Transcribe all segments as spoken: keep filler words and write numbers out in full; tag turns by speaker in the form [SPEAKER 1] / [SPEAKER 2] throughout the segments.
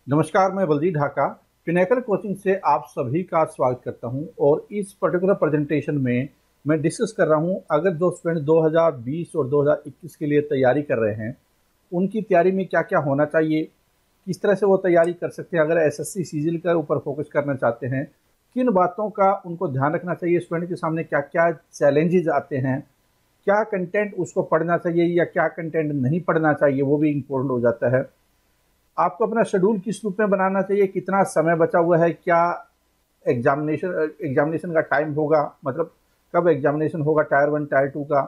[SPEAKER 1] नमस्कार, मैं Baljeet Dhaka pinnacle coaching से आप सभी का स्वागत करता हूं और इस पर्टिकुलर प्रेजेंटेशन में मैं डिस्कस कर रहा हूं अगर जो स्टूडेंट दो हज़ार बीस और दो हज़ार इक्कीस के लिए तैयारी कर रहे हैं उनकी तैयारी में क्या क्या होना चाहिए, किस तरह से वो तैयारी कर सकते हैं। अगर एसएससी सीजीएल के ऊपर फोकस करना चाहते हैं, किन बातों का उनको ध्यान रखना चाहिए, स्टूडेंट के सामने क्या क्या चैलेंजेस आते हैं, क्या कंटेंट उसको पढ़ना चाहिए या क्या कंटेंट नहीं पढ़ना चाहिए, वो भी इम्पोर्टेंट हो जाता है। आपको अपना शेड्यूल किस रूप में बनाना चाहिए, कितना समय बचा हुआ है, क्या एग्जामिनेशन एग्जामिनेशन का टाइम होगा, मतलब कब एग्जामिनेशन होगा टायर वन टायर टू का,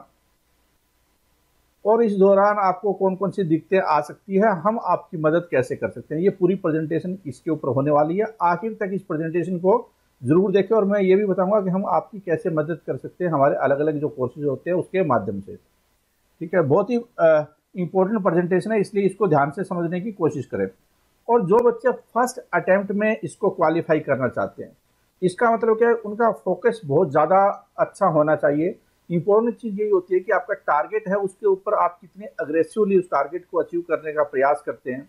[SPEAKER 1] और इस दौरान आपको कौन कौन सी दिक्कतें आ सकती है, हम आपकी मदद कैसे कर सकते हैं। ये पूरी प्रेजेंटेशन इसके ऊपर होने वाली है। आखिर तक इस प्रेजेंटेशन को जरूर देखें और मैं ये भी बताऊंगा कि हम आपकी कैसे मदद कर सकते हैं हमारे अलग अलग जो कोर्सेज होते हैं उसके माध्यम से। ठीक है, बहुत ही इंपॉर्टेंट प्रेजेंटेशन है, इसलिए इसको ध्यान से समझने की कोशिश करें। और जो बच्चे फर्स्ट अटेम्प्ट में इसको क्वालिफाई करना चाहते हैं, इसका मतलब क्या है, उनका फोकस बहुत ज़्यादा अच्छा होना चाहिए। इंपॉर्टेंट चीज़ यही होती है कि आपका टारगेट है उसके ऊपर आप कितने अग्रेसिवली उस टारगेट को अचीव करने का प्रयास करते हैं,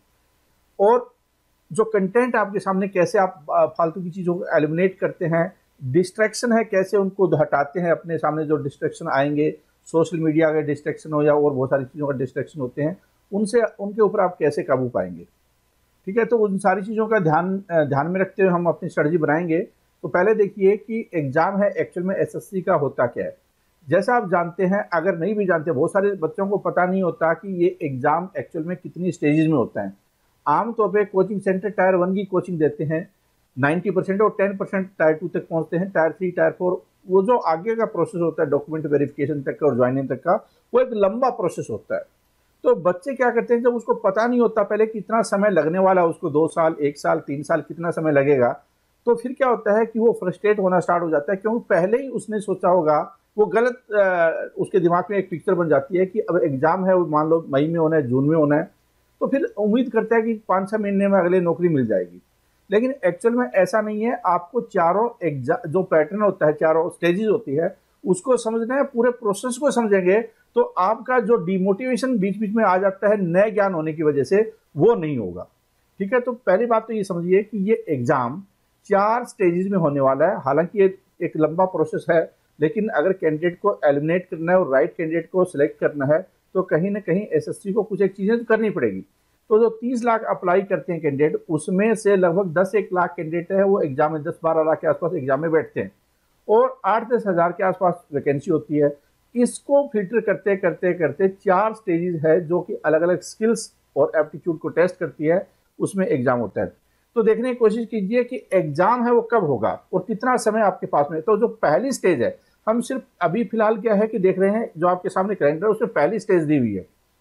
[SPEAKER 1] और जो कंटेंट आपके सामने कैसे आप फालतू की चीज़ों को एलिमिनेट करते हैं, डिस्ट्रैक्शन है कैसे उनको हटाते हैं। अपने सामने जो डिस्ट्रैक्शन आएंगे, सोशल मीडिया का डिस्ट्रैक्शन हो या और बहुत सारी चीज़ों का डिस्ट्रैक्शन होते हैं, उनसे उनके ऊपर आप कैसे काबू पाएंगे। ठीक है, तो उन सारी चीज़ों का ध्यान ध्यान में रखते हुए हम अपनी स्ट्रेटजी बनाएंगे। तो पहले देखिए कि एग्जाम है एक्चुअल में एसएससी का होता क्या है। जैसा आप जानते हैं, अगर नहीं भी जानते, बहुत सारे बच्चों को पता नहीं होता कि ये एग्जाम एक्चुअल में कितनी स्टेजेस में होता है। आमतौर पे कोचिंग सेंटर टायर वन की कोचिंग देते हैं नाइन्टी परसेंट और टेन परसेंट टायर टू तक पहुंचते हैं। टायर थ्री टायर फोर, वो जो आगे का प्रोसेस होता है डॉक्यूमेंट वेरिफिकेशन तक का और ज्वाइनिंग तक का, वो एक लंबा प्रोसेस होता है। तो बच्चे क्या करते हैं, जब उसको पता नहीं होता पहले कितना समय लगने वाला है, उसको दो साल एक साल तीन साल कितना समय लगेगा, तो फिर क्या होता है कि वो फ्रस्ट्रेट होना स्टार्ट हो जाता है, क्योंकि पहले ही उसने सोचा होगा, वो गलत आ, उसके दिमाग में एक पिक्चर बन जाती है कि अब एग्जाम है, वो मान लो मई में होना है, जून में होना है, तो फिर उम्मीद करता है कि पाँच छः महीने में अगले नौकरी मिल जाएगी। लेकिन एक्चुअल में ऐसा नहीं है। आपको चारों एग्जाम जो पैटर्न होता है, चारों स्टेजेस होती है, उसको समझना है। पूरे प्रोसेस को समझेंगे तो आपका जो डिमोटिवेशन बीच बीच में आ जाता है नए ज्ञान होने की वजह से, वो नहीं होगा। ठीक है, तो पहली बात तो ये समझिए कि ये एग्जाम चार स्टेजेस में होने वाला है। हालांकि ये एक लंबा प्रोसेस है, लेकिन अगर कैंडिडेट को एलिमिनेट करना है और राइट कैंडिडेट को सिलेक्ट करना है तो कहीं ना कहीं एसएससी को कुछ एक चीजें करनी पड़ेगी। तो जो तीस लाख अप्लाई करते हैं कैंडिडेट, उसमें से लगभग दस एक लाख कैंडिडेट है वो एग्जाम में, दस बारह लाख के आसपास एग्जाम में बैठते हैं, और आठ दस हजार के आसपास वैकेंसी होती है। इसको फिल्टर करते करते करते चार स्टेजेस है जो कि अलग अलग स्किल्स और एप्टीट्यूड को टेस्ट करती है, उसमें एग्जाम होता है। तो देखने की कोशिश कीजिए कि एग्जाम है वो कब होगा और कितना समय आपके पास में। तो जो पहली स्टेज है, हम सिर्फ अभी फिलहाल क्या है कि देख रहे हैं जो आपके सामने कैलेंडर है, उसमें पहली स्टेज दी हुई है।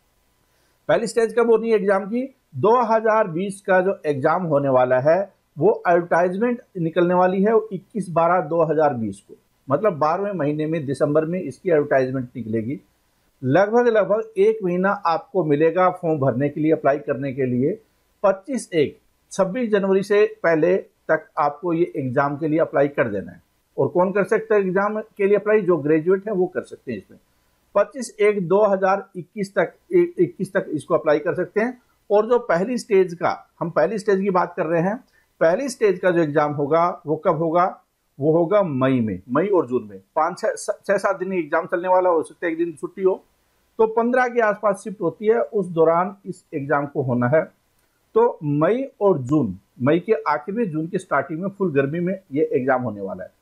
[SPEAKER 1] पहली स्टेज कब होनी है एग्जाम की? दो हज़ार बीस का जो एग्जाम होने वाला है वो एडवर्टाइजमेंट निकलने वाली है इक्कीस बारह दो हज़ार बीस को, मतलब बारहवें महीने में दिसंबर में इसकी एडवर्टाइजमेंट निकलेगी। लगभग लगभग एक महीना आपको मिलेगा फॉर्म भरने के लिए, अप्लाई करने के लिए। पच्चीस एक छब्बीस जनवरी से पहले तक आपको ये एग्जाम के लिए अप्लाई कर देना है। और कौन कर सकता है एग्जाम के लिए अप्लाई? जो ग्रेजुएट है वो कर सकते हैं। इसमें पच्चीस एक दो हज़ार इक्कीस तक इक्कीस तक इसको अप्लाई कर सकते हैं। और जो पहली स्टेज का, हम पहली स्टेज की बात कर रहे हैं, पहली स्टेज का जो एग्जाम होगा वो कब होगा? वो होगा मई में, मई और जून में। पाँच छः छः सात दिन एग्जाम चलने वाला, हो सकता है एक दिन छुट्टी हो, तो पंद्रह के आसपास शिफ्ट होती है, उस दौरान इस एग्जाम को होना है। तो मई और जून, मई के आखिर में जून की स्टार्टिंग में फुल गर्मी में ये एग्जाम होने वाला है।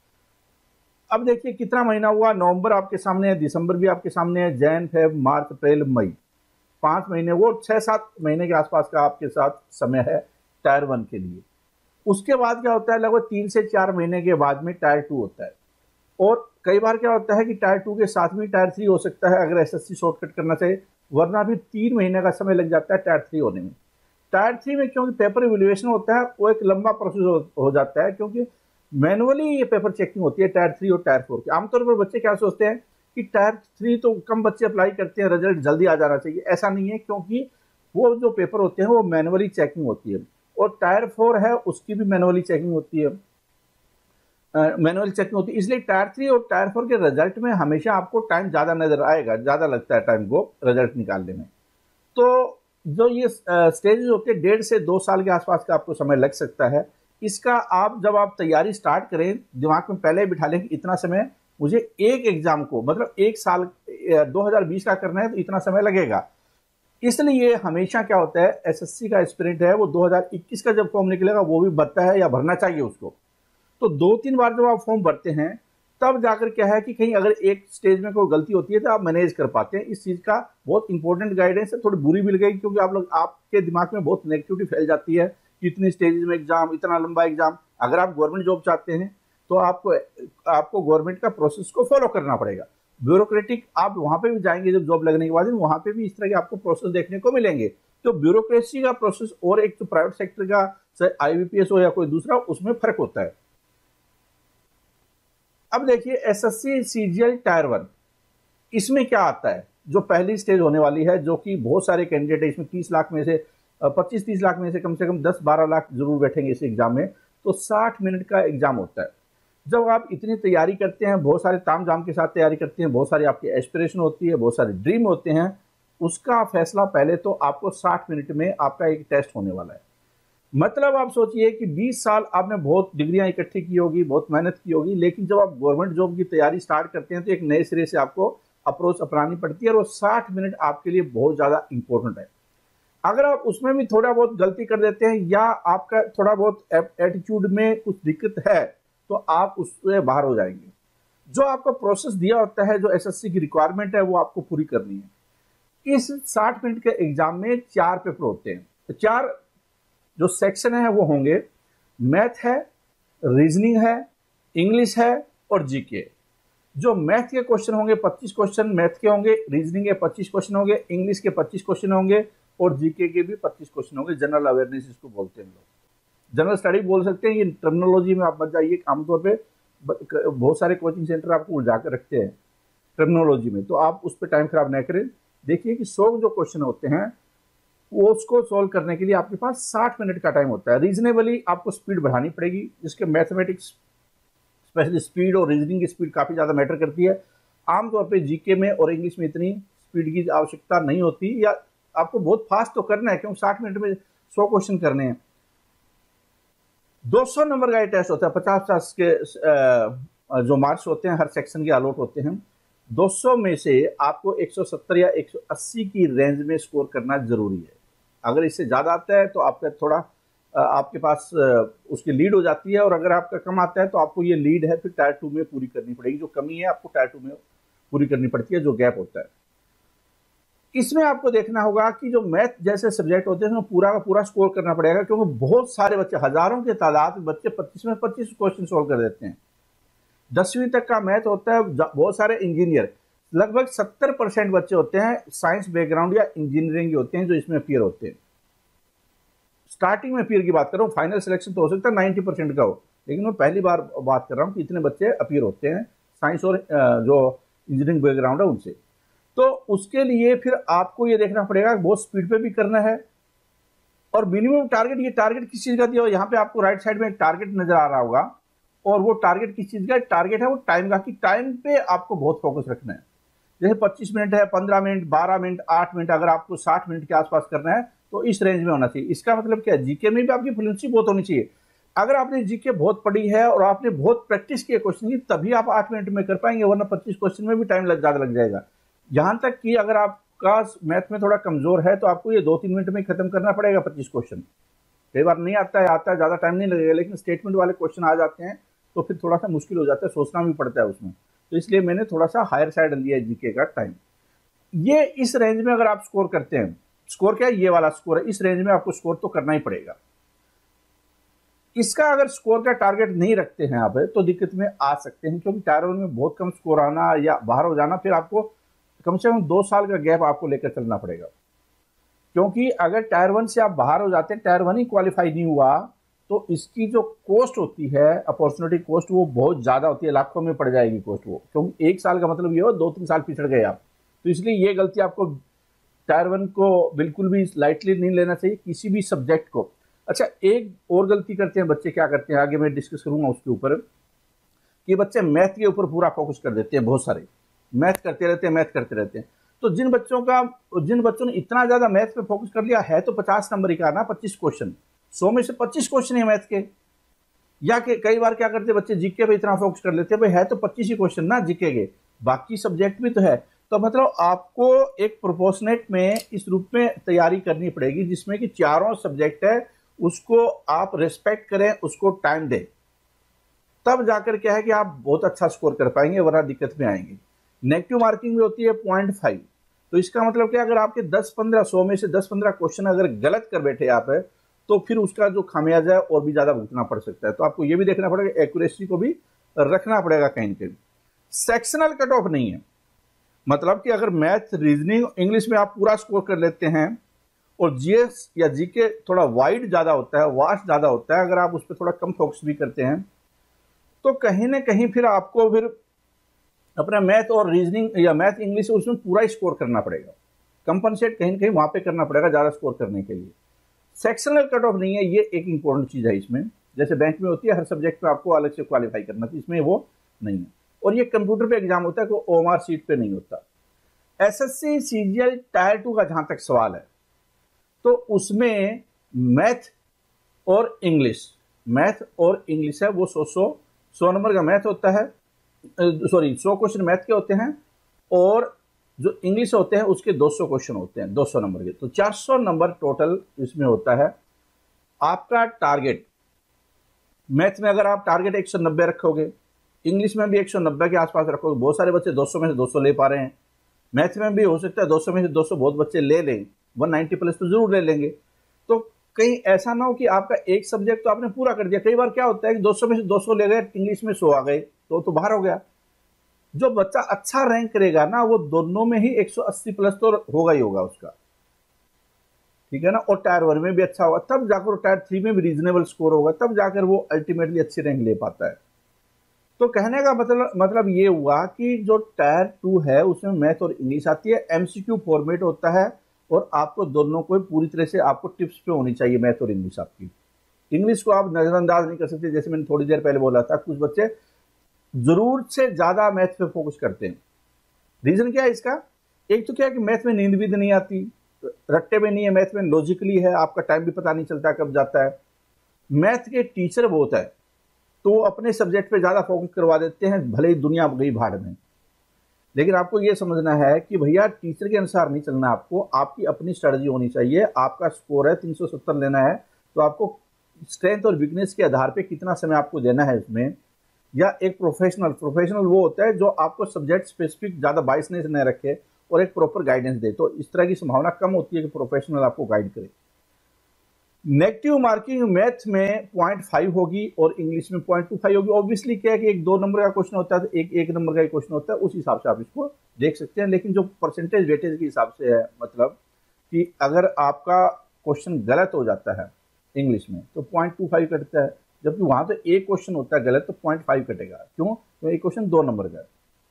[SPEAKER 1] अब देखिए कितना महीना हुआ, नवंबर आपके सामने है, दिसंबर भी आपके सामने है, जैन फेब मार्च अप्रैल मई, पांच महीने, वो छह सात महीने के आसपास का आपके साथ समय है टायर वन के लिए। उसके बाद क्या होता है, लगभग तीन से चार महीने के बाद में टायर टू होता है। और कई बार क्या होता है कि टायर टू के साथ में टायर थ्री हो सकता है, अगर एसएससी शॉर्टकट करना चाहिए, वरना भी तीन महीने का समय लग जाता है टायर थ्री होने में। टायर थ्री में क्योंकि पेपर इवैल्यूएशन होता है, वो एक लंबा प्रोसेस हो, हो जाता है, क्योंकि मैनुअली ये पेपर चेकिंग होती है टायर थ्री और टायर फोर की। आमतौर पर बच्चे क्या सोचते हैं कि टायर थ्री तो कम बच्चे अप्लाई करते हैं, रिजल्ट जल्दी आ जाना चाहिए। ऐसा नहीं है, क्योंकि वो जो पेपर होते हैं वो मैनुअली चेकिंग होती है, और टायर फोर है उसकी भी मैनुअली चेकिंग होती है, मैनुअल चेकिंग होती है। इसलिए टायर थ्री और टायर फोर के रिजल्ट में हमेशा आपको टाइम ज़्यादा नजर आएगा, ज़्यादा लगता है टाइम को रिजल्ट निकालने में। तो जो ये स्टेजेस होते हैं डेढ़ से दो साल के आसपास का आपको समय लग सकता है। इसका आप जब आप तैयारी स्टार्ट करें, दिमाग में पहले बिठा लें कि इतना समय मुझे एक एग्जाम को, मतलब एक साल दो हज़ार बीस का करना है तो इतना समय लगेगा। इसलिए हमेशा क्या होता है, एसएससी का स्पिरिट है वो दो हज़ार इक्कीस का जब फॉर्म निकलेगा वो भी भरता है या भरना चाहिए उसको। तो दो तीन बार जब आप फॉर्म भरते हैं तब जाकर क्या है कि कहीं अगर एक स्टेज में कोई गलती होती है तो आप मैनेज कर पाते हैं। इस चीज़ का बहुत इंपॉर्टेंट गाइडेंस है। थोड़ी बुरी मिल गई क्योंकि आप लोग, आपके दिमाग में बहुत नेगेटिविटी फैल जाती है कि इतनी स्टेजेस में एग्जाम, इतना लंबा एग्जाम। अगर आप गवर्नमेंट जॉब चाहते हैं तो आपको आपको गवर्नमेंट का प्रोसेस को फॉलो करना पड़ेगा। ब्यूरोक्रेटिक आप वहाँ पे भी जाएंगे जब जॉब लगने के बाद, वहाँ पे भी इस तरह के आपको प्रोसेस देखने को मिलेंगे। तो ब्यूरोक्रेसी का प्रोसेस और एक तो प्राइवेट सेक्टर का, चाहे आईबीपीएस हो या कोई दूसरा, उसमें फर्क होता है। अब देखिए एसएससी सीजीएल टायर वन, इसमें क्या आता है, जो पहली स्टेज होने वाली है, जो कि बहुत सारे कैंडिडेट है इसमें, तीस लाख में से पच्चीस तीस लाख में से कम से कम दस बारह लाख जरूर बैठेंगे इस एग्जाम में। तो साठ मिनट का एग्जाम होता है। जब आप इतनी तैयारी करते हैं, बहुत सारे ताम झाम के साथ तैयारी करते हैं, बहुत सारी आपकी एस्पिरेशन होती है, बहुत सारे ड्रीम होते हैं, उसका फैसला पहले तो आपको साठ मिनट में आपका एक टेस्ट होने वाला है। मतलब आप सोचिए कि बीस साल आपने बहुत डिग्रियां इकट्ठी की होगी, बहुत मेहनत की होगी, लेकिन जब आप गवर्नमेंट जॉब की तैयारी स्टार्ट करते हैं तो एक नए सिरे से आपको अप्रोच अपनानी पड़ती है और वो साठ मिनट आपके लिए बहुत ज़्यादा इंपॉर्टेंट है। अगर आप उसमें भी थोड़ा बहुत गलती कर देते हैं या आपका थोड़ा बहुत एटीट्यूड में कुछ दिक्कत है तो आप उससे बाहर हो जाएंगे। जो आपका प्रोसेस दिया होता है, जो एसएससी की रिक्वायरमेंट है, वो आपको पूरी करनी है। इस साठ मिनट के एग्जाम में चार पेपर होते हैं। तो चार जो सेक्शन है वो होंगे, मैथ है, रीजनिंग है, इंग्लिश है और जीके। जो मैथ के क्वेश्चन होंगे पच्चीस क्वेश्चन मैथ के होंगे, रीजनिंग के पच्चीस क्वेश्चन होंगे, इंग्लिश के पच्चीस क्वेश्चन होंगे और जीके के भी पच्चीस क्वेश्चन होंगे। जनरल अवेयरनेस इसको बोलते हैं लोग, जनरल स्टडी बोल सकते हैं। ये टर्मिनोलॉजी में आप मत जाइए, आमतौर पे बहुत सारे कोचिंग सेंटर आपको उलझा कर रखते हैं टर्मिनोलॉजी में, तो आप उस पर टाइम खराब न करें। देखिए कि सौ जो क्वेश्चन होते हैं वो उसको सॉल्व करने के लिए आपके पास साठ मिनट का टाइम होता है। रीजनेबली आपको स्पीड बढ़ानी पड़ेगी, जिसके मैथमेटिक्स स्पेशली स्पीड और रीजनिंग की स्पीड काफ़ी ज़्यादा मैटर करती है। आमतौर पे जीके में और इंग्लिश में इतनी स्पीड की आवश्यकता नहीं होती, या आपको बहुत फास्ट तो करना है क्योंकि साठ मिनट में सौ क्वेश्चन करने हैं। दो सौ नंबर का ये टेस्ट होता है, पचास पचास के जो मार्क्स होते हैं हर सेक्शन के अलॉट होते हैं। दो सौ में से आपको एक सौ सत्तर या एक सौ अस्सी की रेंज में स्कोर करना जरूरी है। अगर इससे ज़्यादा आता है तो आपका थोड़ा आपके पास उसकी लीड हो जाती है, और अगर आपका कम आता है तो आपको ये लीड है फिर टायर टू में पूरी करनी पड़ेगी। जो कमी है आपको टायर टू में पूरी करनी पड़ती है, जो गैप होता है। इसमें आपको देखना होगा कि जो मैथ जैसे सब्जेक्ट होते हैं उसमें पूरा का पूरा स्कोर करना पड़ेगा, क्योंकि बहुत सारे बच्चे, हजारों के तादाद में बच्चे पच्चीस में पच्चीस क्वेश्चन सोल्व कर देते हैं। दसवीं तक का मैथ होता है। बहुत सारे इंजीनियर, लगभग सत्तर परसेंट बच्चे होते हैं साइंस बैकग्राउंड या इंजीनियरिंग के होते हैं जो इसमें अपीयर होते हैं। स्टार्टिंग में अपीयर की बात कर रहा हूँ, फाइनल सिलेक्शन तो हो सकता है नाइन्टी परसेंट का हो, लेकिन मैं पहली बार बात कर रहा हूँ कि इतने बच्चे अपीयर होते हैं साइंस और जो इंजीनियरिंग बैकग्राउंड है उनसे। तो उसके लिए फिर आपको ये देखना पड़ेगा बहुत स्पीड पे भी करना है, और मिनिमम टारगेट, ये टारगेट किस चीज़ का दिया हो, यहाँ पे आपको राइट साइड में एक टारगेट नजर आ रहा होगा, और वो टारगेट किस चीज़ का टारगेट है, वो टाइम का, कि टाइम पे आपको बहुत फोकस रखना है। जैसे पच्चीस मिनट है, पंद्रह मिनट, बारह मिनट, आठ मिनट, अगर आपको साठ मिनट के आसपास करना है तो इस रेंज में होना चाहिए। इसका मतलब क्या है, जीके में भी आपकी फ्लुएंसी बहुत होनी चाहिए। अगर आपने जीके बहुत पढ़ी है और आपने बहुत प्रैक्टिस किया क्वेश्चन की, तभी आप आठ मिनट में कर पाएंगे, वरना पच्चीस क्वेश्चन में भी टाइम ज़्यादा लग जाएगा। यहाँ तक कि अगर आपका मैथ में थोड़ा कमजोर है तो आपको ये दो तीन मिनट में खत्म करना पड़ेगा पच्चीस क्वेश्चन। कई बार नहीं आता है, आता है ज़्यादा टाइम नहीं लगेगा, लेकिन स्टेटमेंट वाले क्वेश्चन आ जाते हैं तो फिर थोड़ा सा मुश्किल हो जाता है, सोचना भी पड़ता है उसमें। तो इसलिए मैंने थोड़ा सा हायर साइड लिया है जीके का टाइम। ये इस रेंज में अगर आप स्कोर करते हैं, स्कोर क्या है, ये वाला स्कोर है, इस रेंज में आपको स्कोर तो करना ही पड़ेगा। इसका अगर स्कोर का टारगेट नहीं रखते हैं आप तो दिक्कत में आ सकते हैं, क्योंकि टायर वन में बहुत कम स्कोर आना या बाहर हो जाना, फिर आपको कम से कम दो साल का गैप आपको लेकर चलना पड़ेगा। क्योंकि अगर टायर वन से आप बाहर हो जाते हैं, टायर वन ही क्वालिफाई नहीं हुआ, तो इसकी जो कॉस्ट होती है, अपॉर्चुनिटी कॉस्ट, वो बहुत ज़्यादा होती है, लाखों में पड़ जाएगी कॉस्ट वो। क्योंकि एक साल का मतलब ये हो दो तीन साल पिछड़ गए आप। तो इसलिए ये गलती आपको टायर वन को बिल्कुल भी लाइटली नहीं लेना चाहिए, किसी भी सब्जेक्ट को। अच्छा, एक और गलती करते हैं बच्चे, क्या करते हैं आगे मैं डिस्कस करूंगा उसके ऊपर, कि बच्चे मैथ के ऊपर पूरा फोकस कर देते हैं। बहुत सारे मैथ करते रहते हैं, मैथ करते रहते हैं। तो जिन बच्चों का जिन बच्चों ने इतना ज्यादा मैथ पे फोकस कर लिया है, तो पचास नंबर ही का ना, पच्चीस क्वेश्चन, सौ में से पच्चीस क्वेश्चन है मैथ के। या कि कई बार क्या करते बच्चे जीके पे इतना फोकस कर लेते हैं, भाई है तो पच्चीस ही क्वेश्चन ना जीके के, बाकी सब्जेक्ट भी तो है। तो मतलब आपको एक प्रोपोर्शनेट में इस रूप में तैयारी करनी पड़ेगी जिसमें कि चारों सब्जेक्ट है उसको आप रिस्पेक्ट करें, उसको टाइम दें, तब जाकर क्या है कि आप बहुत अच्छा स्कोर कर पाएंगे, वरना दिक्कत में आएंगे। नेगेटिव मार्किंग भी होती है पॉइंट फाइव, तो इसका मतलब क्या, अगर आपके दस पंद्रह सौ में से दस पंद्रह क्वेश्चन अगर गलत कर बैठे आप है, तो फिर उसका जो खामियाजा है और भी ज्यादा भुगतना पड़ सकता है। तो आपको ये भी देखना पड़ेगा, एक्यूरेसी को भी रखना पड़ेगा कहीं ना कहीं। सेक्शनल कट ऑफ नहीं है, मतलब कि अगर मैथ, रीजनिंग, इंग्लिश में आप पूरा स्कोर कर लेते हैं और जीएस या जीके थोड़ा वाइड ज्यादा होता है, वास्ट ज्यादा होता है, अगर आप उस पर थोड़ा कम फोकस भी करते हैं, तो कहीं ना कहीं फिर आपको फिर अपना मैथ और रीजनिंग या मैथ इंग्लिश उसमें पूरा स्कोर करना पड़ेगा, कंपनसेट कहीं ना कहीं वहां पे करना पड़ेगा ज्यादा स्कोर करने के लिए। सेक्शनल कट ऑफ नहीं है, ये एक इंपॉर्टेंट चीज है इसमें। जैसे बैंक में होती है, हर सब्जेक्ट में आपको अलग से क्वालिफाई करना, तो इसमें वो नहीं है। और ये कंप्यूटर पे एग्जाम होता है, कोई ओएमआर सीट पे नहीं होता। एसएससी सीजीएल टायर टू का जहां तक सवाल है, तो उसमें मैथ और इंग्लिश, मैथ और इंग्लिश है वो सौ सौ सौ नंबर का मैथ होता है, सॉरी सौ क्वेश्चन मैथ के होते हैं, और जो इंग्लिश होते हैं उसके दो सौ क्वेश्चन होते हैं दो सौ नंबर के, तो चार सौ नंबर टोटल इसमें होता है। आपका टारगेट मैथ में अगर आप टारगेट एक सौ नब्बे रखोगे, इंग्लिश में भी एक सौ नब्बे के आसपास रखोगे, बहुत सारे बच्चे दो सौ में से दो सौ ले पा रहे हैं, मैथ में भी हो सकता है दो सौ में से दो सौ बहुत बच्चे ले लें, एक सौ नब्बे प्लस तो जरूर ले लेंगे। तो कहीं ऐसा ना हो कि आपका एक सब्जेक्ट तो आपने पूरा कर दिया, कई बार क्या होता है कि दो सौ में से दो सौ ले गए, इंग्लिश में सौ आ गए, तो तो बाहर हो गया। जो बच्चा अच्छा रैंक करेगा ना, वो दोनों में ही एक सौ अस्सी प्लस तो होगा ही होगा उसका, ठीक है ना, और टायर वन में भी अच्छा होगा, तब जाकर टायर थ्री में भी रीजनेबल स्कोर होगा, तब जाकर वो अल्टीमेटली अच्छी रैंक ले पाता है। तो कहने का मतलब मतलब ये हुआ कि जो टायर टू है उसमें मैथ और इंग्लिश आती है, एमसीक्यू फॉर्मेट होता है, और आपको दोनों को पूरी तरह से आपको टिप्स पे होनी चाहिए मैथ और इंग्लिश आपकी। इंग्लिश को आप नजरअंदाज नहीं कर सकते, जैसे मैंने थोड़ी देर पहले बोला था, कुछ बच्चे जरूरत से ज्यादा मैथ पे फोकस करते हैं। रीजन क्या है इसका, एक तो क्या है कि मैथ में नींद भी नहीं आती, रट्टे में नहीं है, मैथ में लॉजिकली है, आपका टाइम भी पता नहीं चलता कब जाता है। मैथ के टीचर बहुत है, तो अपने सब्जेक्ट पे ज्यादा फोकस करवा देते हैं, भले ही दुनिया गई भाड़ में। लेकिन आपको ये समझना है कि भैया टीचर के अनुसार नहीं चलना, आपको आपकी अपनी स्ट्रेटजी होनी चाहिए। आपका स्कोर है तीन सौ सत्तर लेना है, तो आपको स्ट्रेंथ और वीकनेस के आधार पे कितना समय आपको देना है इसमें। या एक प्रोफेशनल प्रोफेशनल वो होता है जो आपको सब्जेक्ट स्पेसिफिक ज्यादा बाइसनेस न रखे और एक प्रॉपर गाइडेंस दे, तो इस तरह की संभावना कम होती है कि प्रोफेशनल आपको गाइड करे। नेगेटिव मार्किंग मैथ में पॉइंट फाइव होगी और इंग्लिश में पॉइंट टू फाइव होगी। ऑब्वियसली क्या है कि एक दो नंबर का क्वेश्चन होता है, तो एक एक नंबर का क्वेश्चन होता है, उस हिसाब से आप इसको देख सकते हैं। लेकिन जो परसेंटेज वेटेज के हिसाब से है, मतलब कि अगर आपका क्वेश्चन गलत हो जाता है इंग्लिश में तो पॉइंट टू फाइव कटता है, जबकि वहां तो एक क्वेश्चन होता है गलत तो पॉइंट फाइव कटेगा। क्यों? तो एक क्वेश्चन दो नंबर का है।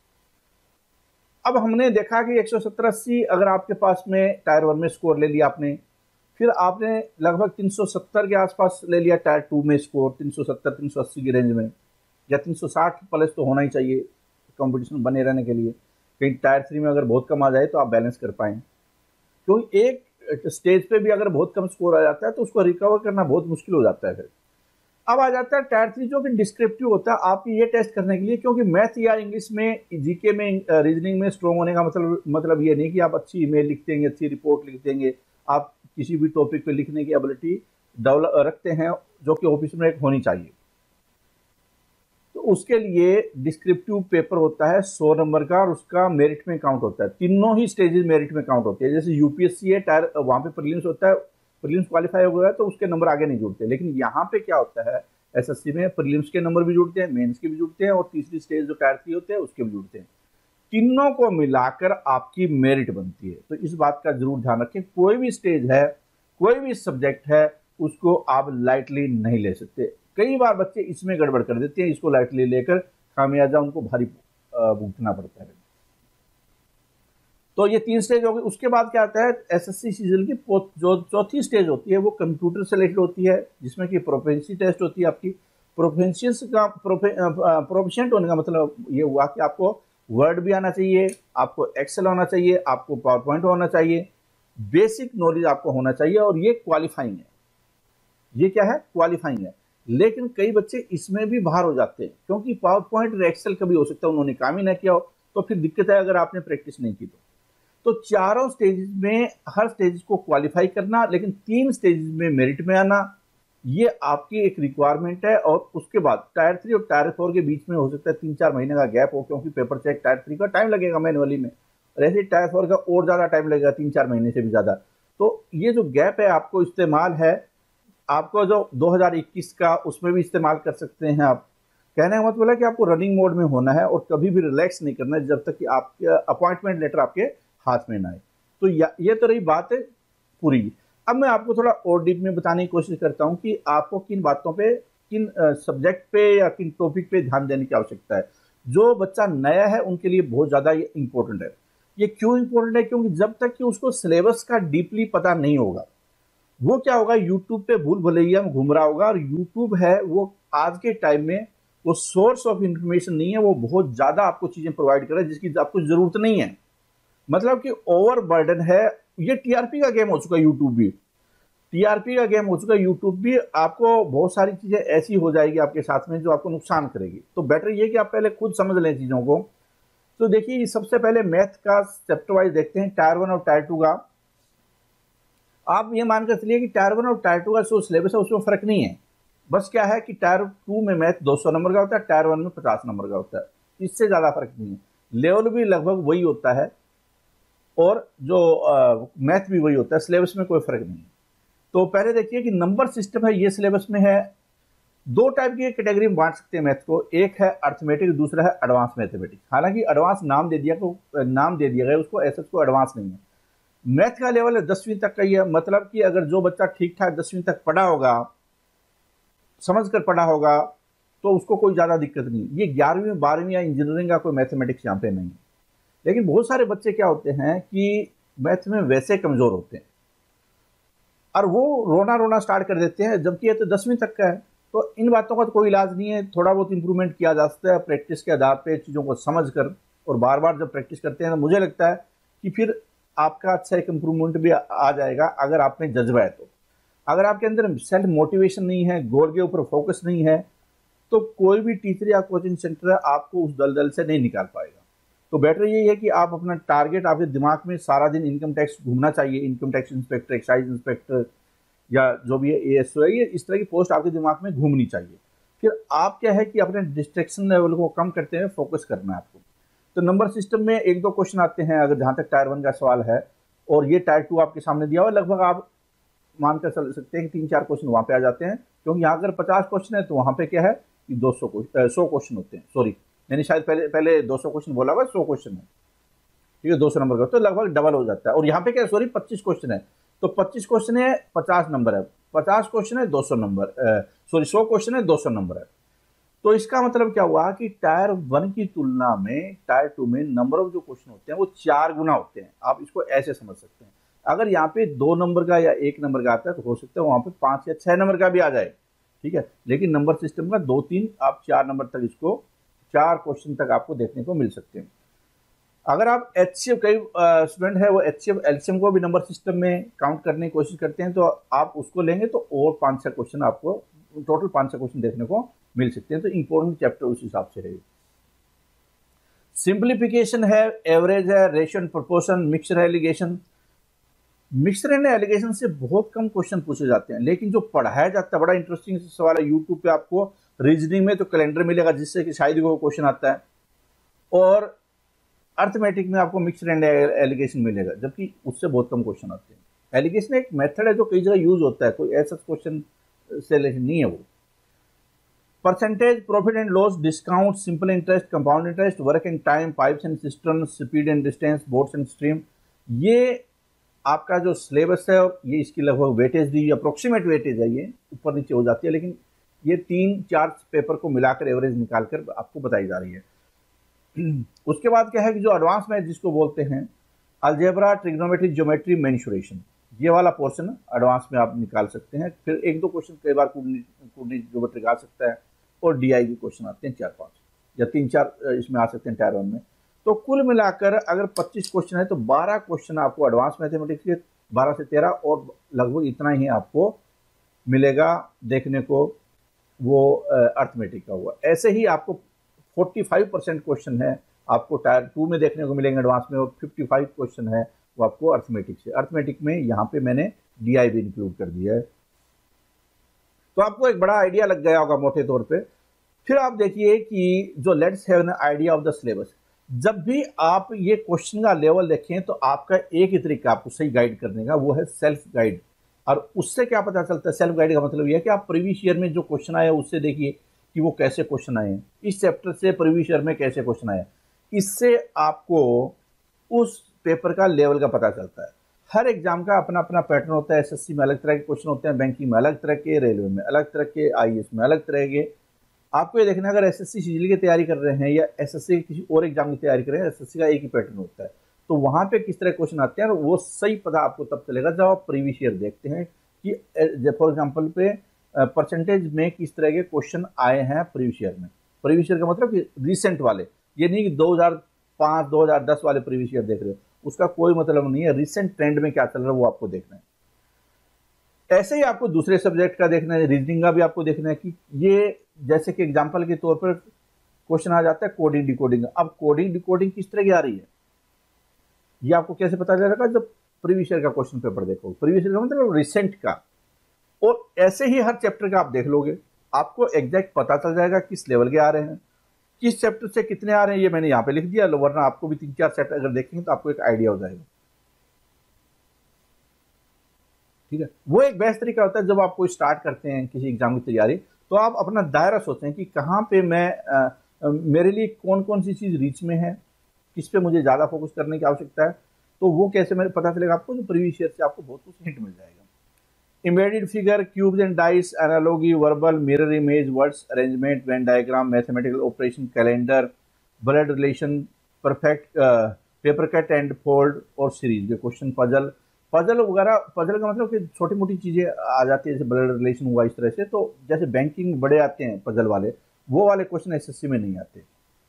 [SPEAKER 1] अब हमने देखा कि एक सौ सत्तर अस्सी अगर आपके पास में टायर वन में स्कोर ले लिया आपने, फिर आपने लगभग तीन सौ सत्तर के आसपास ले लिया टायर टू में स्कोर, तीन सौ सत्तर तीन सौ अस्सी की रेंज में, या तीन सौ साठ प्लस तो होना ही चाहिए कंपटीशन बने रहने के लिए। कहीं टायर थ्री में अगर बहुत कम आ जाए तो आप बैलेंस कर पाएं, क्योंकि एक स्टेज पे भी अगर बहुत कम स्कोर आ जाता है तो उसको रिकवर करना बहुत मुश्किल हो जाता है। फिर अब आ जाता है टायर थ्री जो कि डिस्क्रिप्टिव होता है, आपकी ये टेस्ट करने के लिए, क्योंकि मैथ या इंग्लिश में, जीके में, रीजनिंग में स्ट्रॉन्ग होने का मतलब मतलब ये नहीं कि आप अच्छी ईमेल लिख देंगे, अच्छी रिपोर्ट लिख देंगे, आप किसी भी टॉपिक पे लिखने की एबिलिटी डेवलप रखते हैं जो कि ऑफिस में एक होनी चाहिए। तो उसके लिए डिस्क्रिप्टिव पेपर होता है सौ नंबर का और उसका मेरिट में काउंट होता है। तीनों ही स्टेजेस मेरिट में काउंट होते हैं। जैसे यूपीएससी है, टायर वहां पे प्रीलिम्स होता है, प्रीलिम्स क्वालिफाई हो गया तो उसके नंबर आगे नहीं जुड़ते। लेकिन यहाँ पे क्या होता है, एसएससी में प्रीलिम्स के नंबर भी जुड़ते हैं, मेंस के भी जुड़ते हैं, और तीसरी स्टेज जो टायर थ्री होते हैं उसके भी जुड़ते हैं। तीनों को मिलाकर आपकी मेरिट बनती है। तो इस बात का जरूर ध्यान रखें, कोई भी स्टेज है, कोई भी सब्जेक्ट है, उसको आप लाइटली नहीं ले सकते। कई बार बच्चे इसमें गड़बड़ कर देते हैं, इसको लाइटली लेकर खामियाजा उनको भारी भुगतना पड़ता है। तो ये तीन स्टेज हो गई। उसके बाद क्या आता है, एसएससी सीजीएल की जो चौथी स्टेज होती है वो कंप्यूटर से रिलेटेड होती है, जिसमें कि प्रोफिशिएंसी टेस्ट होती है आपकी। प्रोफिशिएंसी का प्रोफिशिएंट होने का मतलब ये हुआ कि आपको वर्ड भी आना चाहिए, आपको एक्सेल होना चाहिए, आपको पावर पॉइंट होना चाहिए, बेसिक नॉलेज आपको होना चाहिए, और ये क्वालिफाइंग है। ये क्या है? क्वालिफाइंग है। लेकिन कई बच्चे इसमें भी बाहर हो जाते हैं, क्योंकि पावर पॉइंट और एक्सेल कभी हो सकता है उन्होंने काम ही ना किया हो, तो फिर दिक्कत है अगर आपने प्रैक्टिस नहीं की तो। तो चारों स्टेजेस में हर स्टेज को क्वालिफाई करना, लेकिन तीन स्टेजेस में मेरिट में आना, ये आपकी एक रिक्वायरमेंट है। और उसके बाद टायर थ्री और टायर फोर के बीच में हो सकता है तीन चार महीने का गैप हो, क्योंकि पेपर चेक टायर थ्री का टाइम लगेगा मैनुअली में, और ऐसे टायर फोर का और ज़्यादा टाइम लगेगा, तीन चार महीने से भी ज़्यादा। तो ये जो गैप है आपको इस्तेमाल है, आपको जो दो हज़ार इक्कीस का उसमें भी इस्तेमाल कर सकते हैं आप। कहने का मतलब है कि आपको रनिंग मोड में होना है और कभी भी रिलैक्स नहीं करना है जब तक कि आपके अपॉइंटमेंट लेटर आपके हाथ में ना आए। तो ये तो रही बात है पूरी। अब मैं आपको थोड़ा और डीप में बताने की कोशिश करता हूं कि आपको किन बातों पे, किन सब्जेक्ट पे या किन टॉपिक पे ध्यान देने की आवश्यकता है। जो बच्चा नया है उनके लिए बहुत ज़्यादा ये इंपॉर्टेंट है। ये क्यों इंपॉर्टेंट है? क्योंकि जब तक कि उसको सिलेबस का डीपली पता नहीं होगा, वो क्या होगा, यूट्यूब पे भूल भुलैया में घूम रहा होगा। और यूट्यूब है वो आज के टाइम में वो सोर्स ऑफ इंफॉर्मेशन नहीं है, वो बहुत ज़्यादा आपको चीज़ें प्रोवाइड कर रहा है जिसकी आपको ज़रूरत नहीं है। मतलब कि ओवर बर्डन है। ये टीआरपी का गेम हो चुका है यूट्यूब भी, टीआरपी का गेम हो चुका है यूट्यूब भी। आपको बहुत सारी चीज़ें ऐसी हो जाएगी आपके साथ में जो आपको नुकसान करेगी। तो बेटर ये कि आप पहले खुद समझ लें चीज़ों को। तो देखिए, सबसे पहले मैथ का चैप्टर वाइज देखते हैं, टायर वन और टायर टू का। आप ये मानकर चलिए कि टायर वन और टायर टू का जो सिलेबस है उसमें फर्क नहीं है। बस क्या है कि टायर टू में मैथ दो सौ नंबर का होता है, टायर वन में पचास नंबर का होता है, इससे ज़्यादा फर्क नहीं है। लेवल भी लगभग वही होता है और जो मैथ भी वही होता है, सिलेबस में कोई फर्क नहीं है। तो पहले देखिए कि नंबर सिस्टम है, ये सिलेबस में है। दो टाइप की कैटेगरी में बांट सकते हैं मैथ को, एक है अर्थमेटिक, दूसरा है एडवांस मैथमेटिक्स। हालांकि एडवांस नाम दे दिया को नाम दे दिया गया उसको, ऐसा को एडवांस नहीं है। मैथ का लेवल है दसवीं तक का ही है। मतलब कि अगर जो बच्चा ठीक ठाक दसवीं तक पढ़ा होगा, समझ कर पढ़ा होगा, तो उसको कोई ज़्यादा दिक्कत नहीं। ये ग्यारहवीं बारहवीं या इंजीनियरिंग का कोई मैथमेटिक्स यहाँ पे नहीं है। लेकिन बहुत सारे बच्चे क्या होते हैं कि मैथ में वैसे कमज़ोर होते हैं और वो रोना रोना स्टार्ट कर देते हैं, जबकि ये तो दसवीं तक का है। तो इन बातों का तो कोई इलाज नहीं है, थोड़ा बहुत इंप्रूवमेंट किया जा सकता है प्रैक्टिस के आधार पे, चीज़ों को समझ कर। और बार बार जब प्रैक्टिस करते हैं तो मुझे लगता है कि फिर आपका अच्छा एक इम्प्रूवमेंट भी आ जाएगा, अगर आप में जज्बा है तो। अगर आपके अंदर सेल्फ मोटिवेशन नहीं है, गोल के ऊपर फोकस नहीं है, तो कोई भी टीचर या कोचिंग सेंटर आपको उस दलदल से नहीं निकाल पाएगा। तो बेटर यही है कि आप अपना टारगेट, आपके दिमाग में सारा दिन इनकम टैक्स घूमना चाहिए, income tax inspector, excise inspector या जो भी है एएसओ है, ये इस तरह की पोस्ट आपके दिमाग में घूमनी चाहिए। फिर आप क्या है कि अपने डिस्ट्रैक्शन लेवल को कम करते हुए फोकस करना है आपको। तो नंबर सिस्टम में एक दो क्वेश्चन आते हैं, अगर जहाँ तक टायर वन का सवाल है, और ये टायर टू आपके सामने दिया हुआ, लगभग आप मानकर चल सकते हैं कि तीन चार क्वेश्चन वहाँ पे आ जाते हैं। क्योंकि यहाँ अगर पचास क्वेश्चन है तो वहाँ पे क्या है कि दो सौ सौ क्वेश्चन होते हैं। सॉरी, मैंने शायद पहले पहले दो सौ क्वेश्चन बोला हुआ, सौ क्वेश्चन है, ठीक है, दो सौ नंबर का, तो लगभग डबल हो जाता है। और यहाँ पे क्या, सॉरी पच्चीस क्वेश्चन है, तो पच्चीस क्वेश्चन है, पचास नंबर है, पचास क्वेश्चन है, दो सौ नंबर, सॉरी सौ क्वेश्चन है, दो सौ नंबर है। तो इसका मतलब क्या हुआ कि टायर वन की तुलना में टायर टू में नंबर ऑफ जो क्वेश्चन होते हैं वो चार गुना होते हैं। आप इसको ऐसे समझ सकते हैं। अगर यहाँ पे दो नंबर का या एक नंबर का आता है तो हो सकता है वहाँ पे पाँच या छः नंबर का भी आ जाए, ठीक है। लेकिन नंबर सिस्टम का दो तीन, आप चार नंबर तक, इसको चार क्वेश्चन तक आपको देखने को मिल सकते हैं। अगर आप एच सी एफ, कई स्टूडेंट है वो एच सी एफ एलसीएम को भी नंबर सिस्टम में काउंट करने की कोशिश करते हैं, तो आप उसको लेंगे तो और पाँच छः क्वेश्चन आपको, टोटल पाँच छः क्वेश्चन देखने को मिल सकते हैं। तो इंपॉर्टेंट चैप्टर उस हिसाब से है। सिंप्लीफिकेशन है, एवरेज है, रेशियो एंड प्रोपोर्शन, मिक्सचर है, एलिगेशन। मिक्सचर एंड एलिगेशन से बहुत कम क्वेश्चन पूछे जाते हैं, लेकिन जो पढ़ाया जाता है बड़ा इंटरेस्टिंग सवाल है। यूट्यूब पे आपको रीजनिंग में तो कैलेंडर मिलेगा जिससे कि शायद को क्वेश्चन आता है, और अर्थमेटिक में आपको मिक्सचर एंड एलिगेशन मिलेगा, जबकि उससे बहुत कम क्वेश्चन आते हैं। एलिगेशन एक मेथड है जो कई जगह यूज होता है, कोई ऐसा क्वेश्चन से नहीं है वो। Percentage, profit and loss, discount, simple interest, compound interest, work and time, pipes and system, speed and distance, boats and stream, ये आपका जो सिलेबस है, और ये इसकी लगभग वेटेज दी, अप्रोक्सीमेट वेटेज है, ये ऊपर नीचे हो जाती है, लेकिन ये तीन चार पेपर को मिलाकर एवरेज निकालकर आपको बताई जा रही है। उसके बाद क्या है कि जो एडवांस मैथ जिसको बोलते हैं, अलजेब्रा, ट्रिग्नोमेट्री, ज्योमेट्री, मेंसुरेशन, ये वाला पोर्शन एडवांस में आप निकाल सकते हैं। फिर एक दो क्वेश्चन कई बार कूडनी ज्योमेट्री आ सकता है, और डीआई के क्वेश्चन आते हैं चार पांच या तीन चार इसमें आ सकते हैं टायर वन में। तो कुल मिलाकर अगर पच्चीस क्वेश्चन है तो बारह क्वेश्चन आपको एडवांस मैथमेटिक्स के, बारह से तेरह, और लगभग इतना ही आपको मिलेगा देखने को वो अर्थमेटिक का हुआ। ऐसे ही आपको पैंतालीस परसेंट क्वेश्चन है आपको टायर टू में देखने को मिलेंगे एडवांस में, और पचपन क्वेश्चन है वो आपको अर्थमेटिक से। अर्थमेटिक में यहाँ पे मैंने डी आई भी इंक्लूड कर दिया है, तो आपको एक बड़ा आइडिया लग गया होगा मोटे तौर पे। फिर आप देखिए कि जो let's have an idea of the syllabus, जब भी आप ये क्वेश्चन का लेवल देखें तो आपका एक ही तरीका आपको सही गाइड करने का, वो है सेल्फ गाइड। और उससे क्या पता चलता है, सेल्फ गाइड का मतलब यह है कि आप प्रीवियस ईयर में जो क्वेश्चन आए उससे देखिए कि वो कैसे क्वेश्चन आए हैं, इस चैप्टर से प्रीवियस ईयर में कैसे क्वेश्चन आए। इससे आपको उस पेपर का लेवल का पता चलता है। हर एग्जाम का अपना अपना पैटर्न होता है। एसएससी में अलग तरह के क्वेश्चन होते हैं, बैंकिंग में अलग तरह के, रेलवे में अलग तरह के, आईएएस में अलग तरह के। आपको ये देखना है अगर एसएससी सीजीएल की तैयारी कर रहे हैं या एसएससी किसी और एग्जाम की तैयारी कर रहे हैं, एसएससी का एक ही पैटर्न होता है, तो वहां पे किस तरह क्वेश्चन आते हैं वो सही पता आपको तब चलेगा जब आप प्रीवियस ईयर देखते हैं कि फॉर एग्जाम्पल पे परसेंटेज में किस तरह के क्वेश्चन आए हैं प्रीवियस ईयर में। प्रीवियस ईयर का मतलब कि रिसेंट वाले, ये नहीं कि दो हज़ार पाँच दो हज़ार दस वाले प्रीवियस ईयर देख रहे हो, उसका कोई मतलब नहीं है। रिसेंट ट्रेंड में क्या चल रहा है वो आपको देखना है। ऐसे ही आपको दूसरे सब्जेक्ट का देखना है, रीजनिंग का भी आपको देखना है कि ये जैसे कि एग्जांपल के तौर पर क्वेश्चन आ जाता है कोडिंग डिकोडिंग। अब कोडिंग डिकोडिंग किस तरह की आ रही है ये आपको कैसे पता चलेगा, जब प्रीवियस ईयर का क्वेश्चन पेपर देखो। प्रीवियस ईयर का मतलब रिसेंट का। और ऐसे ही हर चैप्टर का आप देख लोगे, आपको एग्जैक्ट पता चल जाएगा किस लेवल के आ रहे हैं, किस चैप्टर से कितने आ रहे हैं। ये मैंने यहाँ पे लिख दिया, वरना आपको भी तीन चार चैप्टर अगर देखेंगे तो आपको एक आइडिया हो जाएगा। ठीक है, वो एक बेस्ट तरीका होता है जब आप कोई स्टार्ट करते हैं किसी एग्जाम की तैयारी, तो आप अपना दायरा सोचें कि कहाँ पे मैं आ, मेरे लिए कौन कौन सी चीज़ रीच में है, किस पे मुझे ज़्यादा फोकस करने की आवश्यकता है। तो वो कैसे मेरे पता चलेगा आपको, जो प्रीवियस ईयर से आपको बहुत कुछ हिंट मिल जाएगा। Embedded figure, cubes and dice, analogy, verbal, mirror image, words arrangement, venn diagram, mathematical operation, calendar, blood relation, perfect, paper cut and fold और सीरीज के क्वेश्चन, पजल पजल वगैरह। पजल का मतलब कि छोटी मोटी चीज़ें आ जाती है, जैसे ब्लड रिलेशन हुआ इस तरह से। तो जैसे बैंकिंग बड़े आते हैं पजल वाले, वो वाले क्वेश्चन एसएससी में नहीं आते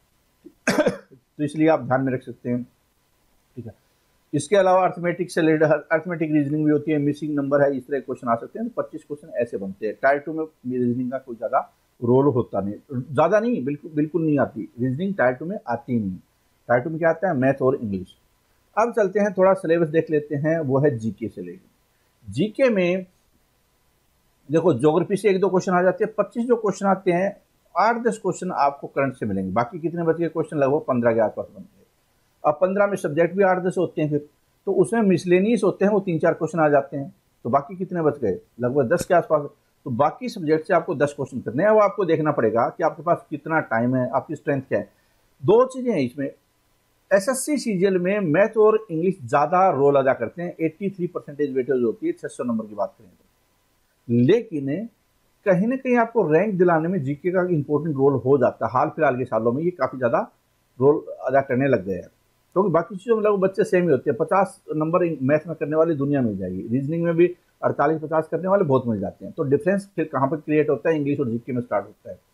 [SPEAKER 1] तो इसलिए आप ध्यान में रख सकते हैं। ठीक है, इसके अलावा अर्थमेटिक से रिलेटेड अर्थमेटिक रीजनिंग भी होती है, मिसिंग नंबर है, इस तरह क्वेश्चन आ सकते हैं। तो पच्चीस क्वेश्चन ऐसे बनते हैं। टायर टू में रीजनिंग का कोई ज़्यादा रोल होता नहीं, ज़्यादा नहीं, बिल्कुल बिल्कुल नहीं आती रीजनिंग। टायर टू में आती नहीं। टायर टू में क्या आता है, मैथ और इंग्लिश। अब चलते हैं थोड़ा सिलेबस देख लेते हैं, वो है जीके से लेकर। जीके में देखो ज्योग्राफी से एक दो क्वेश्चन आ जाते हैं। पच्चीस जो क्वेश्चन आते हैं, आठ दस क्वेश्चन आपको करंट से मिलेंगे, बाकी कितने बचे के क्वेश्चन लगभग पंद्रह के आसपास बनते हैं। अब पंद्रह में सब्जेक्ट भी आठ दस होते हैं, फिर तो उसमें मिसलेनियस होते हैं, वो तीन चार क्वेश्चन आ जाते हैं। तो बाकी कितने बच गए, लगभग दस के आसपास। तो बाकी सब्जेक्ट से आपको दस क्वेश्चन करने हैं। वो आपको देखना पड़ेगा कि आपके पास कितना टाइम है, आपकी स्ट्रेंथ क्या है। दो चीज़ें हैं इसमें, एसएससी सीजीएल में मैथ और इंग्लिश ज़्यादा रोल अदा करते हैं। तिरासी परसेंटेज वेटेज होती है छह सौ नंबर की बात करें तो। लेकिन कहीं ना कहीं आपको रैंक दिलाने में जीके का इंपॉर्टेंट रोल हो जाता है। हाल फिलहाल के सालों में ये काफ़ी ज़्यादा रोल अदा करने लग गए हैं, क्योंकि तो बाकी चीज़ों में लगभग बच्चे सेम ही होते हैं। पचास नंबर मैथ में करने वाली दुनिया मिल जाएगी, रीजनिंग में भी अड़तालीस पचास करने वाले बहुत मिल जाते हैं। तो डिफरेंस फिर कहाँ पर क्रिएट होता है, इंग्लिश और जीके में स्टार्ट होता है।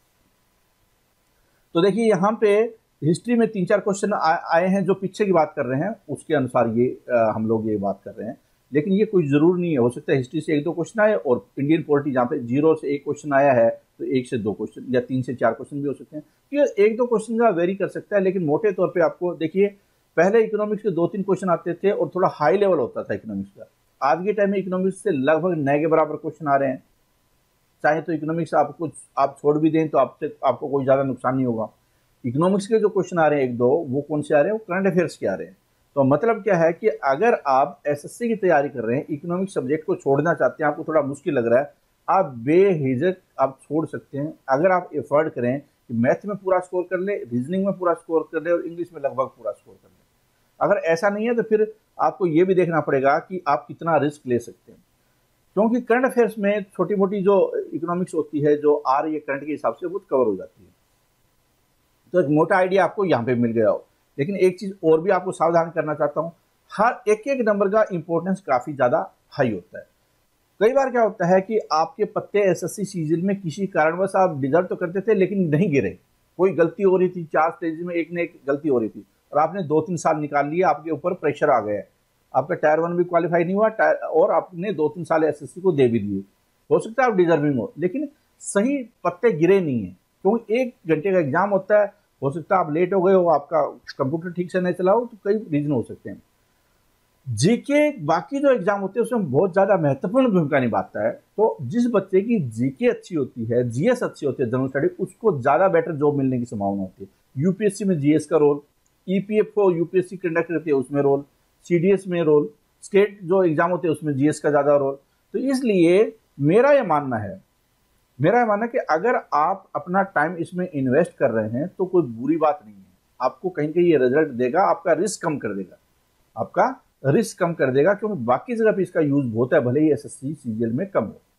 [SPEAKER 1] तो देखिए यहाँ पे हिस्ट्री में तीन चार क्वेश्चन आए हैं, जो पीछे की बात कर रहे हैं उसके अनुसार ये आ, हम लोग ये बात कर रहे हैं। लेकिन ये कोई जरूर नहीं है, हो सकता है हिस्ट्री से एक दो क्वेश्चन आए, और इंडियन पॉलिटी जहाँ पे जीरो से एक क्वेश्चन आया है तो एक से दो क्वेश्चन या तीन से चार क्वेश्चन भी हो सकते हैं। तो एक दो क्वेश्चन का वेरी कर सकता है, लेकिन मोटे तौर पे आपको देखिए पहले इकोनॉमिक्स के दो तीन क्वेश्चन आते थे और थोड़ा हाई लेवल होता था इकोनॉमिक्स का। आज के टाइम में इकोनॉमिक्स से लगभग नए के बराबर क्वेश्चन आ रहे हैं। चाहे तो इकोनॉमिक्स आप कुछ आप छोड़ भी दें तो आपसे आपको कोई ज़्यादा नुकसान नहीं होगा। इकोनॉमिक्स के जो क्वेश्चन आ रहे हैं एक दो, वो कौन से आ रहे हैं, वो करंट अफेयर्स के आ रहे हैं। तो मतलब क्या है कि अगर आप एसएससी की तैयारी कर रहे हैं, इकोनॉमिक्स सब्जेक्ट को छोड़ना चाहते हैं, आपको थोड़ा मुश्किल लग रहा है, आप बेहिचक आप छोड़ सकते हैं। अगर आप एफर्ट करें कि मैथ में पूरा स्कोर कर ले, रीजनिंग में पूरा स्कोर कर ले और इंग्लिश में लगभग पूरा स्कोर कर ले। अगर ऐसा नहीं है तो फिर आपको ये भी देखना पड़ेगा कि आप कितना रिस्क ले सकते हैं, क्योंकि करंट अफेयर्स में छोटी मोटी जो इकोनॉमिक्स होती है जो आ रही है करंट के हिसाब से, वो कवर हो जाती है। तो एक मोटा आइडिया आपको यहाँ पे मिल गया हो। लेकिन एक चीज़ और भी आपको सावधान करना चाहता हूँ, हर एक एक नंबर का इंपॉर्टेंस काफ़ी ज़्यादा हाई होता है। कई बार क्या होता है कि आपके पत्ते एसएससी सीजन में किसी कारणवश आप डिजर्व तो करते थे लेकिन नहीं गिरे, कोई गलती हो रही थी, चार स्टेज में एक ने एक गलती हो रही थी, और आपने दो तीन साल निकाल लिए, आपके ऊपर प्रेशर आ गया, आपका टायर वन भी क्वालिफाई नहीं हुआ और आपने दो तीन साल एसएससी को दे भी दिए, हो सकता है आप डिजर्विंग हो, लेकिन सही पत्ते गिरे नहीं है, क्योंकि एक घंटे का एग्जाम होता है, हो सकता है आप लेट हो गए हो, आपका कंप्यूटर ठीक से नहीं चला हो, तो कई रीजन हो सकते हैं। जीके बाकी जो एग्जाम होते हैं उसमें बहुत ज्यादा महत्वपूर्ण भूमिका निभाता है। तो जिस बच्चे की जीके अच्छी होती है, जीएस अच्छी होती है, जनरल स्टडी, उसको ज्यादा बेटर जॉब मिलने की संभावना होती है। यूपीएससी में जीएस का रोल, ईपीएफओ यूपीएससी कंडक्ट करती है उसमें रोल, सीडीएस में रोल, स्टेट जो एग्जाम होते हैं उसमें जीएस का ज्यादा रोल। तो इसलिए मेरा यह मानना है मेरा यह मानना है कि अगर आप अपना टाइम इसमें इन्वेस्ट कर रहे हैं तो कोई बुरी बात नहीं है, आपको कहीं कहीं ये रिजल्ट देगा, आपका रिस्क कम कर देगा, आपका रिस्क कम कर देगा, क्योंकि बाकी जगह पे इसका यूज होता है, भले ही एसएससी सीजीएल में कम हो।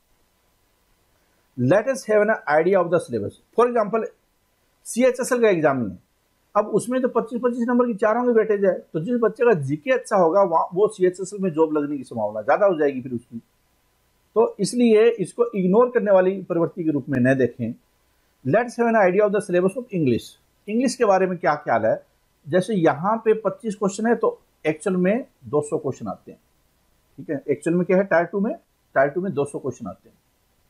[SPEAKER 1] Let us have an idea of the syllabus. For example CHSL का एग्जाम है, अब उसमें तो पच्चीस पच्चीस नंबर की चारों में वेटेज है, तो जिस बच्चे का जीके अच्छा होगा वो सीएचएसएल में जॉब लगने की संभावना ज्यादा हो जाएगी फिर उसकी। तो इसलिए इसको इग्नोर करने वाली प्रवृत्ति के रूप में न देखें। Let's have an idea of the syllabus of English. English के बारे में क्या ख्याल है? जैसे यहाँ पे पच्चीस क्वेश्चन है तो एक्चुअल में दो सौ क्वेश्चन आते हैं, ठीक है। एक्चुअल में क्या है, टायर टू में टायर टू में दो सौ क्वेश्चन आते हैं।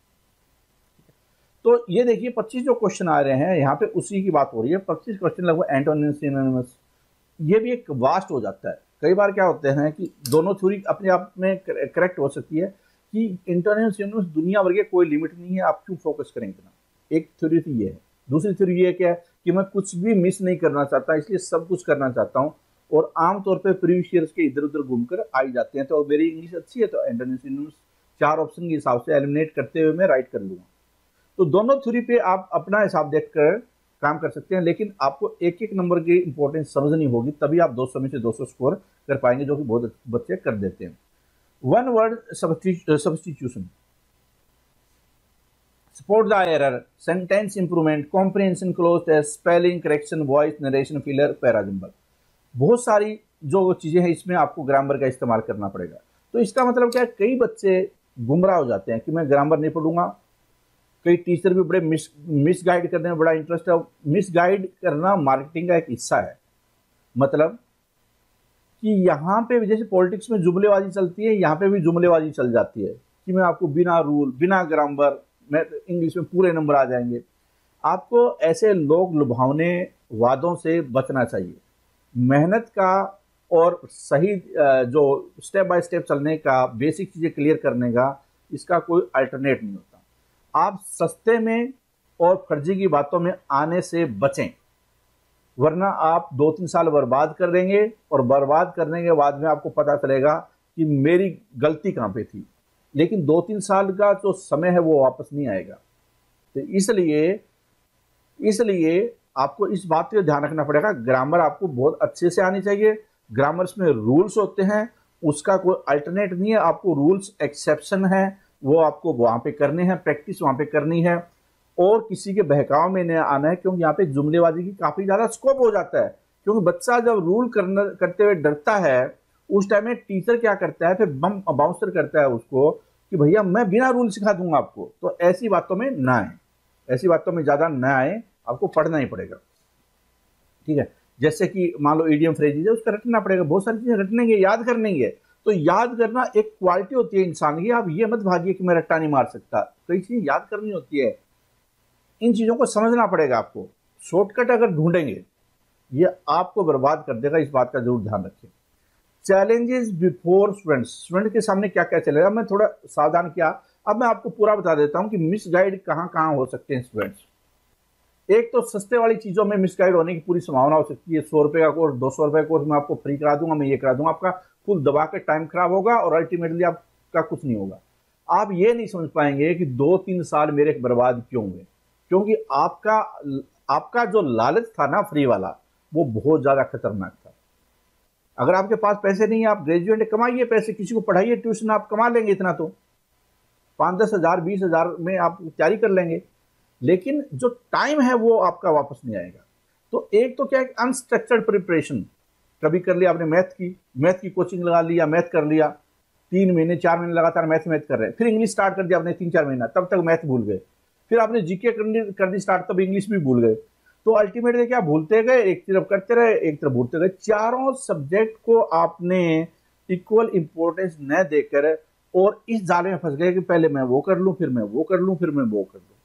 [SPEAKER 1] तो ये देखिए पच्चीस जो क्वेश्चन आ रहे हैं यहाँ पे उसी की बात हो रही है। पच्चीस क्वेश्चन लगभग एंटोनिमस सिनोनिमस, ये भी एक वास्ट हो जाता है। कई बार क्या होते हैं कि दोनों थ्योरी अपने आप में करेक्ट हो सकती है कि इंटरनेशनल सिनोनिमस दुनिया भर के कोई लिमिट नहीं है, आप क्यों फोकस करें इतना। एक थ्योरी तो ये है। दूसरी थ्योरी ये क्या है कि मैं कुछ भी मिस नहीं करना चाहता, इसलिए सब कुछ करना चाहता हूँ, और आमतौर पे प्रीवियस ईयर्स के इधर उधर घूमकर आई जाते हैं। तो मेरी इंग्लिश अच्छी है तो इंटरनेशनल सिनोनिमस चार ऑप्शन के हिसाब से एलिमिनेट करते हुए मैं राइट कर लूँगा। तो दोनों थ्योरी पे आप अपना हिसाब देखकर काम कर सकते हैं, लेकिन आपको एक एक नंबर की इंपॉर्टेंस समझनी होगी, तभी आप दो सौ में से दो सौ स्कोर कर पाएंगे, जो कि बहुत बच्चे कर देते हैं। One word substitution, spot the error, sentence improvement, comprehension, cloze test, spelling correction, voice narration, filler, parajumble, बहुत सारी जो चीजें हैं इसमें आपको ग्रामर का इस्तेमाल करना पड़ेगा। तो इसका मतलब क्या है, कई बच्चे गुमराह हो जाते हैं कि मैं ग्रामर नहीं पढ़ूंगा। कई टीचर भी बड़े मिस मिस गाइड करने में बड़ा इंटरेस्ट है। मिस गाइड करना मार्केटिंग का एक हिस्सा है। मतलब कि यहाँ पे जैसे पॉलिटिक्स में जुमलेबाजी चलती है, यहाँ पे भी जुमलेबाजी चल जाती है कि मैं आपको बिना रूल बिना ग्रामर में इंग्लिश में पूरे नंबर आ जाएंगे। आपको ऐसे लोग लुभावने वादों से बचना चाहिए। मेहनत का और सही जो स्टेप बाय स्टेप चलने का, बेसिक चीज़ें क्लियर करने का, इसका कोई अल्टरनेट नहीं होता। आप सस्ते में और फर्जी की बातों में आने से बचें, वरना आप दो तीन साल बर्बाद कर देंगे और बर्बाद करने के बाद में आपको पता चलेगा कि मेरी गलती कहाँ पे थी। लेकिन दो तीन साल का जो समय है वो वापस नहीं आएगा। तो इसलिए इसलिए आपको इस बात का ध्यान रखना पड़ेगा, ग्रामर आपको बहुत अच्छे से आनी चाहिए। ग्रामर्स में रूल्स होते हैं, उसका कोई अल्टरनेट नहीं है। आपको रूल्स एक्सेप्शन है, वो आपको वहां पे करने हैं, प्रैक्टिस वहां पे करनी है, और किसी के बहकाव में नहीं आना है, क्योंकि यहाँ पे जुमलेबाजी की काफी ज्यादा स्कोप हो जाता है। क्योंकि बच्चा जब रूल करना करते हुए डरता है, उस टाइम में टीचर क्या करता है, फिर बम बाउंसर करता है उसको कि भैया मैं बिना रूल सिखा दूंगा आपको। तो ऐसी बातों में ना आए, ऐसी बातों में ज्यादा ना आए, आपको पढ़ना ही पड़ेगा, ठीक है। जैसे कि मान लो ईडियम फ्रेजेज है, उसका रटना पड़ेगा, बहुत सारी चीजें रटनेंगे, याद करनेंगे। तो याद करना एक क्वालिटी होती है इंसान की। आप ये मत भागिए कि मैं रट्टा नहीं मार सकता, कई चीजें याद करनी होती है, इन चीजों को समझना पड़ेगा आपको। शॉर्टकट अगर ढूंढेंगे ये आपको बर्बाद कर देगा, इस बात का जरूर ध्यान रखें। चैलेंजेस बिफोर स्टूडेंट्स, स्टूडेंट के सामने क्या क्या चलेगा, मैं थोड़ा सावधान किया। अब मैं आपको पूरा बता देता हूं कि मिस गाइड कहां कहां हो सकते हैं स्टूडेंट्स। एक तो सस्ते वाली चीजों में मिस गाइड होने की पूरी संभावना हो सकती है। सौ रुपए का कोर्स, दो सौ रुपए का कोर्स मैं आपको फ्री करा दूंगा, मैं ये करा दूंगा, आपका फुल दबा के टाइम खराब होगा और अल्टीमेटली आपका कुछ नहीं होगा। आप ये नहीं समझ पाएंगे कि दो तीन साल मेरे बर्बाद क्यों हुए, क्योंकि आपका आपका जो लालच था ना फ्री वाला, वो बहुत ज्यादा खतरनाक था। अगर आपके पास पैसे नहीं है, आप ग्रेजुएट कमाइए पैसे, किसी को पढ़ाइए ट्यूशन, आप कमा लेंगे इतना, तो पांच दस हजार बीस हजार में आप तैयारी कर लेंगे। लेकिन जो टाइम है वो आपका वापस नहीं आएगा। तो एक तो क्या है, अनस्ट्रक्चर्ड प्रिपरेशन। कभी कर लिया आपने मैथ की मैथ की कोचिंग लगा लिया, मैथ कर लिया, तीन महीने चार महीने लगातार मैथ मैथ कर रहे हैं। फिर इंग्लिश स्टार्ट कर दिया आपने तीन चार महीना, तब तक मैथ भूल गए। फिर आपने जीके कर दी स्टार्ट, तब इंग्लिश भी भूल गए। तो अल्टीमेटली क्या भूलते गए, एक तरफ करते रहे एक तरफ भूलते गए। चारों सब्जेक्ट को आपने इक्वल इंपॉर्टेंस न देकर और इस जाले में फंस गए कि पहले मैं वो कर लूं, फिर मैं वो कर लूं, फिर मैं वो कर लूं।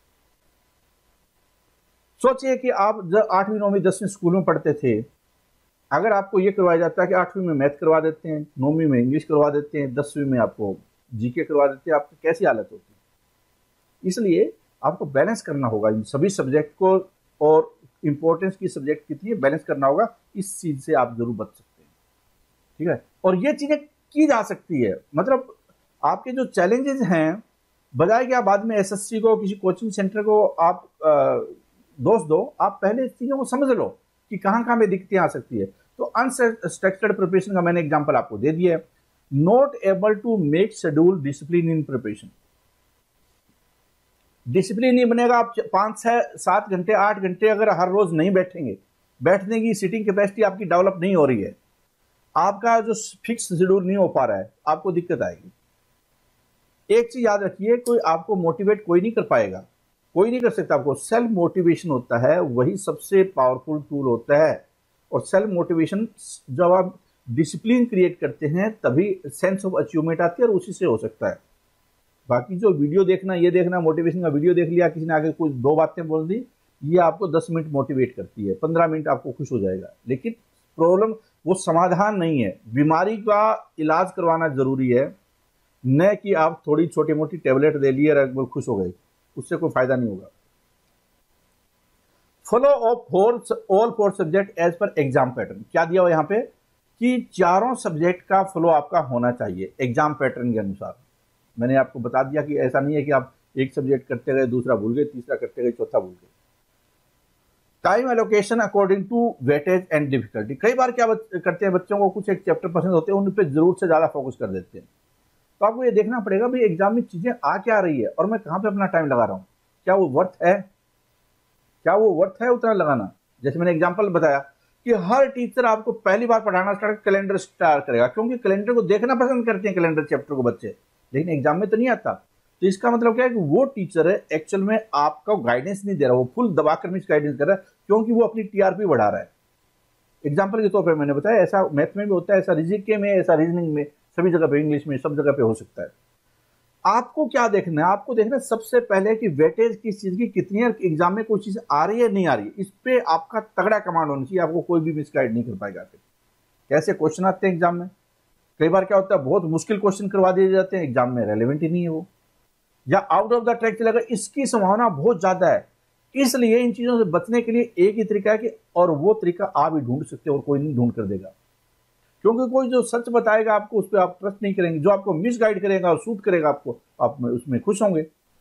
[SPEAKER 1] सोचिए कि आप जब आठवीं नौवीं दसवीं स्कूल में पढ़ते थे, अगर आपको ये करवाया जाता है कि आठवीं में मैथ करवा देते हैं, नौवीं में इंग्लिश करवा देते हैं, दसवीं में आपको जीके करवा देते हैं, आपकी कैसी हालत होती है। इसलिए आपको बैलेंस करना होगा इन सभी सब्जेक्ट को, और इंपॉर्टेंस की सब्जेक्ट कितनी है बैलेंस करना होगा। इस चीज से आप जरूर बच सकते हैं, ठीक है। और ये चीजें की जा सकती है, मतलब आपके जो चैलेंजेस हैं, बजाय कि आप बाद में एसएससी को किसी कोचिंग सेंटर को आप दोष दो, आप पहले इस चीजों को समझ लो कि कहां कहां में दिक्कतें आ सकती है। तो अनस्ट्रक्चर्ड प्रिपरेशन का मैंने एग्जांपल आपको दे दिया है। Not able to make schedule discipline in preparation. Discipline नहीं बनेगा, आप पांच छह सात घंटे आठ घंटे अगर हर रोज नहीं बैठेंगे, बैठने की सिटिंग कैपेसिटी आपकी डेवलप नहीं हो रही है, आपका जो फिक्स शेड्यूल नहीं हो पा रहा है, आपको दिक्कत आएगी। एक चीज याद रखिए, कोई आपको मोटिवेट कोई नहीं कर पाएगा, कोई नहीं कर सकता आपको। सेल्फ मोटिवेशन होता है, वही सबसे पावरफुल टूल होता है। और सेल्फ मोटिवेशन जब आप डिसिप्लिन क्रिएट करते हैं तभी सेंस ऑफ अचीवमेंट आती है, और उसी से हो सकता है। बाकी जो वीडियो देखना, ये देखना, मोटिवेशन का वीडियो देख लिया, किसी ने आगे कुछ दो बातें बोल दी, ये आपको दस मिनट मोटिवेट करती है, पंद्रह मिनट आपको खुश हो जाएगा, लेकिन प्रॉब्लम वो समाधान नहीं है। बीमारी का इलाज करवाना जरूरी है, न कि आप थोड़ी छोटी मोटी टेबलेट ले लिए और खुश हो गए, उससे कोई फायदा नहीं होगा। Follow of four all four subject as per exam pattern. क्या दिया हुआ यहाँ पे कि चारों सब्जेक्ट का फ्लो आपका होना चाहिए एग्जाम पैटर्न के अनुसार। मैंने आपको बता दिया कि ऐसा नहीं है कि आप एक सब्जेक्ट करते गए, दूसरा भूल गए, तीसरा करते गए, चौथा भूल गए। Time allocation according to weightage and difficulty. कई बार क्या करते हैं, बच्चों को कुछ एक चैप्टर पसंद होते हैं, उन पर जरूरत से ज्यादा फोकस कर देते हैं। तो आपको ये देखना पड़ेगा भाई एग्जाम में चीजें आ क्या रही है और मैं कहां पे अपना टाइम लगा रहा हूं, क्या वो वर्थ है, क्या वो वर्थ है उतना लगाना। जैसे मैंने एग्जांपल बताया कि हर टीचर आपको पहली बार पढ़ाना स्टार्ट कैलेंडर स्टार्ट करेगा, क्योंकि कैलेंडर को देखना पसंद करते हैं कैलेंडर चैप्टर को बच्चे, लेकिन एग्जाम में तो नहीं आता। तो इसका मतलब क्या है कि वो टीचर है एक्चुअल में आपका गाइडेंस नहीं दे रहा, वो फुल दबाकर मिस गाइडेंस कर रहा है, क्योंकि वो अपनी टीआरपी बढ़ा रहा है। एग्जाम्पल के तौर पर मैंने बताया, ऐसा मैथ में भी होता है, ऐसा रीजनिंग में, ऐसा रीजनिंग में, सभी जगह पे, इंग्लिश में, सब जगह पे हो सकता है। आपको क्या देखना है, आपको देखना है सबसे पहले कि वेटेज किस चीज की कितनी है, एग्जाम में कोई चीज आ रही है नहीं आ रही है, इस पे आपका तगड़ा कमांड होना चाहिए, आपको कोई भी मिसगाइड नहीं कर पाएगा। फिर कैसे क्वेश्चन आते हैं एग्जाम में, कई बार क्या होता है बहुत मुश्किल क्वेश्चन करवा दिए जाते हैं, एग्जाम में रेलेवेंट ही नहीं है वो, या आउट ऑफ द ट्रैक चलेगा, इसकी संभावना बहुत ज्यादा है। इसलिए इन चीजों से बचने के लिए एक ही तरीका है कि, और वो तरीका आप ही ढूंढ सकते हो और कोई नहीं ढूंढ कर देगा, क्योंकि कोई जो सच बताएगा आपको उस पर आप ट्रस्ट नहीं करेंगे, जो आपको मिस गाइड करेगा और सूट करेगा आपको, आप उसमें खुश होंगे।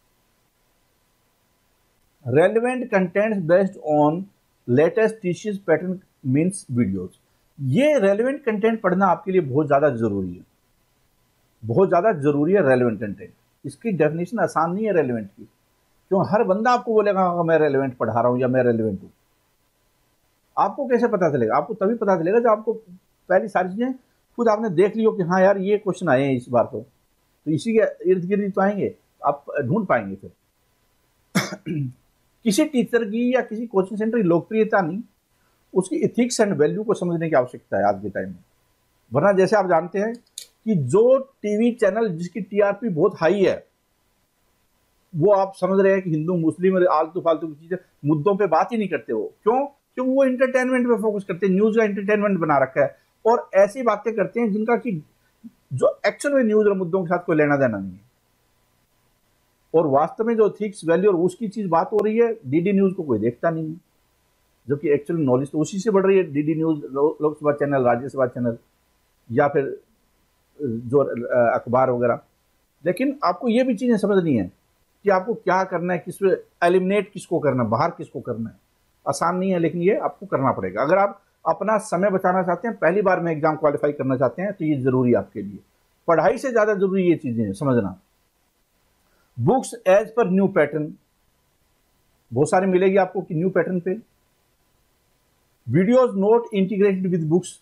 [SPEAKER 1] Relevant contents based on latest teaching pattern means videos. ये रेलेवेंट कंटेंट पढ़ना आपके लिए बहुत ज्यादा जरूरी है, बहुत ज्यादा जरूरी है रेलेवेंट कंटेंट। इसकी डेफिनेशन आसान नहीं है रेलेवेंट की, क्यों हर बंदा आपको बोलेगा मैं रेलेवेंट पढ़ा रहा हूं या मैं रेलेवेंट हूं। आपको कैसे पता चलेगा, आपको तभी पता चलेगा जब आपको पहली सारी चीजें खुद आपने देख लियो कि हाँ यार ये क्वेश्चन आए हैं इस बार, तो, तो इसी के इर्द गिर्द तो आएंगे, आप ढूंढ पाएंगे। फिर किसी टीचर की या किसी कोचिंग सेंटर की लोकप्रियता नहीं, उसकी इथिक्स एंड वैल्यू को समझने की आवश्यकता है आज के टाइम में। वरना जैसे आप जानते हैं कि जो टीवी चैनल जिसकी टीआरपी बहुत हाई है, वो आप समझ रहे हैं कि हिंदू मुस्लिम और आलतू फालतू की चीजें, मुद्दों पे बात ही नहीं करते। वो क्यों? क्योंकि वो एंटरटेनमेंट पे फोकस करते हैं, न्यूज का एंटरटेनमेंट बना रखा है, और ऐसी बातें करते हैं जिनका कि जो एक्चुअल में न्यूज और मुद्दों के साथ कोई लेना देना नहीं है। और वास्तव में जो एथिक्स वैल्यू और उसकी चीज बात हो रही है, डीडी न्यूज को कोई देखता नहीं है, जबकि एक्चुअल नॉलेज तो उसी से बढ़ रही है। DD news, Lok Sabha channel, Rajya Sabha channel, या फिर जो अखबार वगैरह। लेकिन आपको ये भी चीजें समझनी है कि आपको क्या करना है, किस एलिमिनेट किसको करना है, बाहर किसको करना है। आसान नहीं है, लेकिन ये आपको करना पड़ेगा। अगर आप अपना समय बचाना चाहते हैं, पहली बार में एग्जाम क्वालिफाई करना चाहते हैं, तो ये जरूरी है आपके लिए। पढ़ाई से ज्यादा जरूरी ये चीजें समझना। Books as per new pattern बहुत सारी मिलेगी आपको कि न्यू पैटर्न पे। Videos note integrated with books.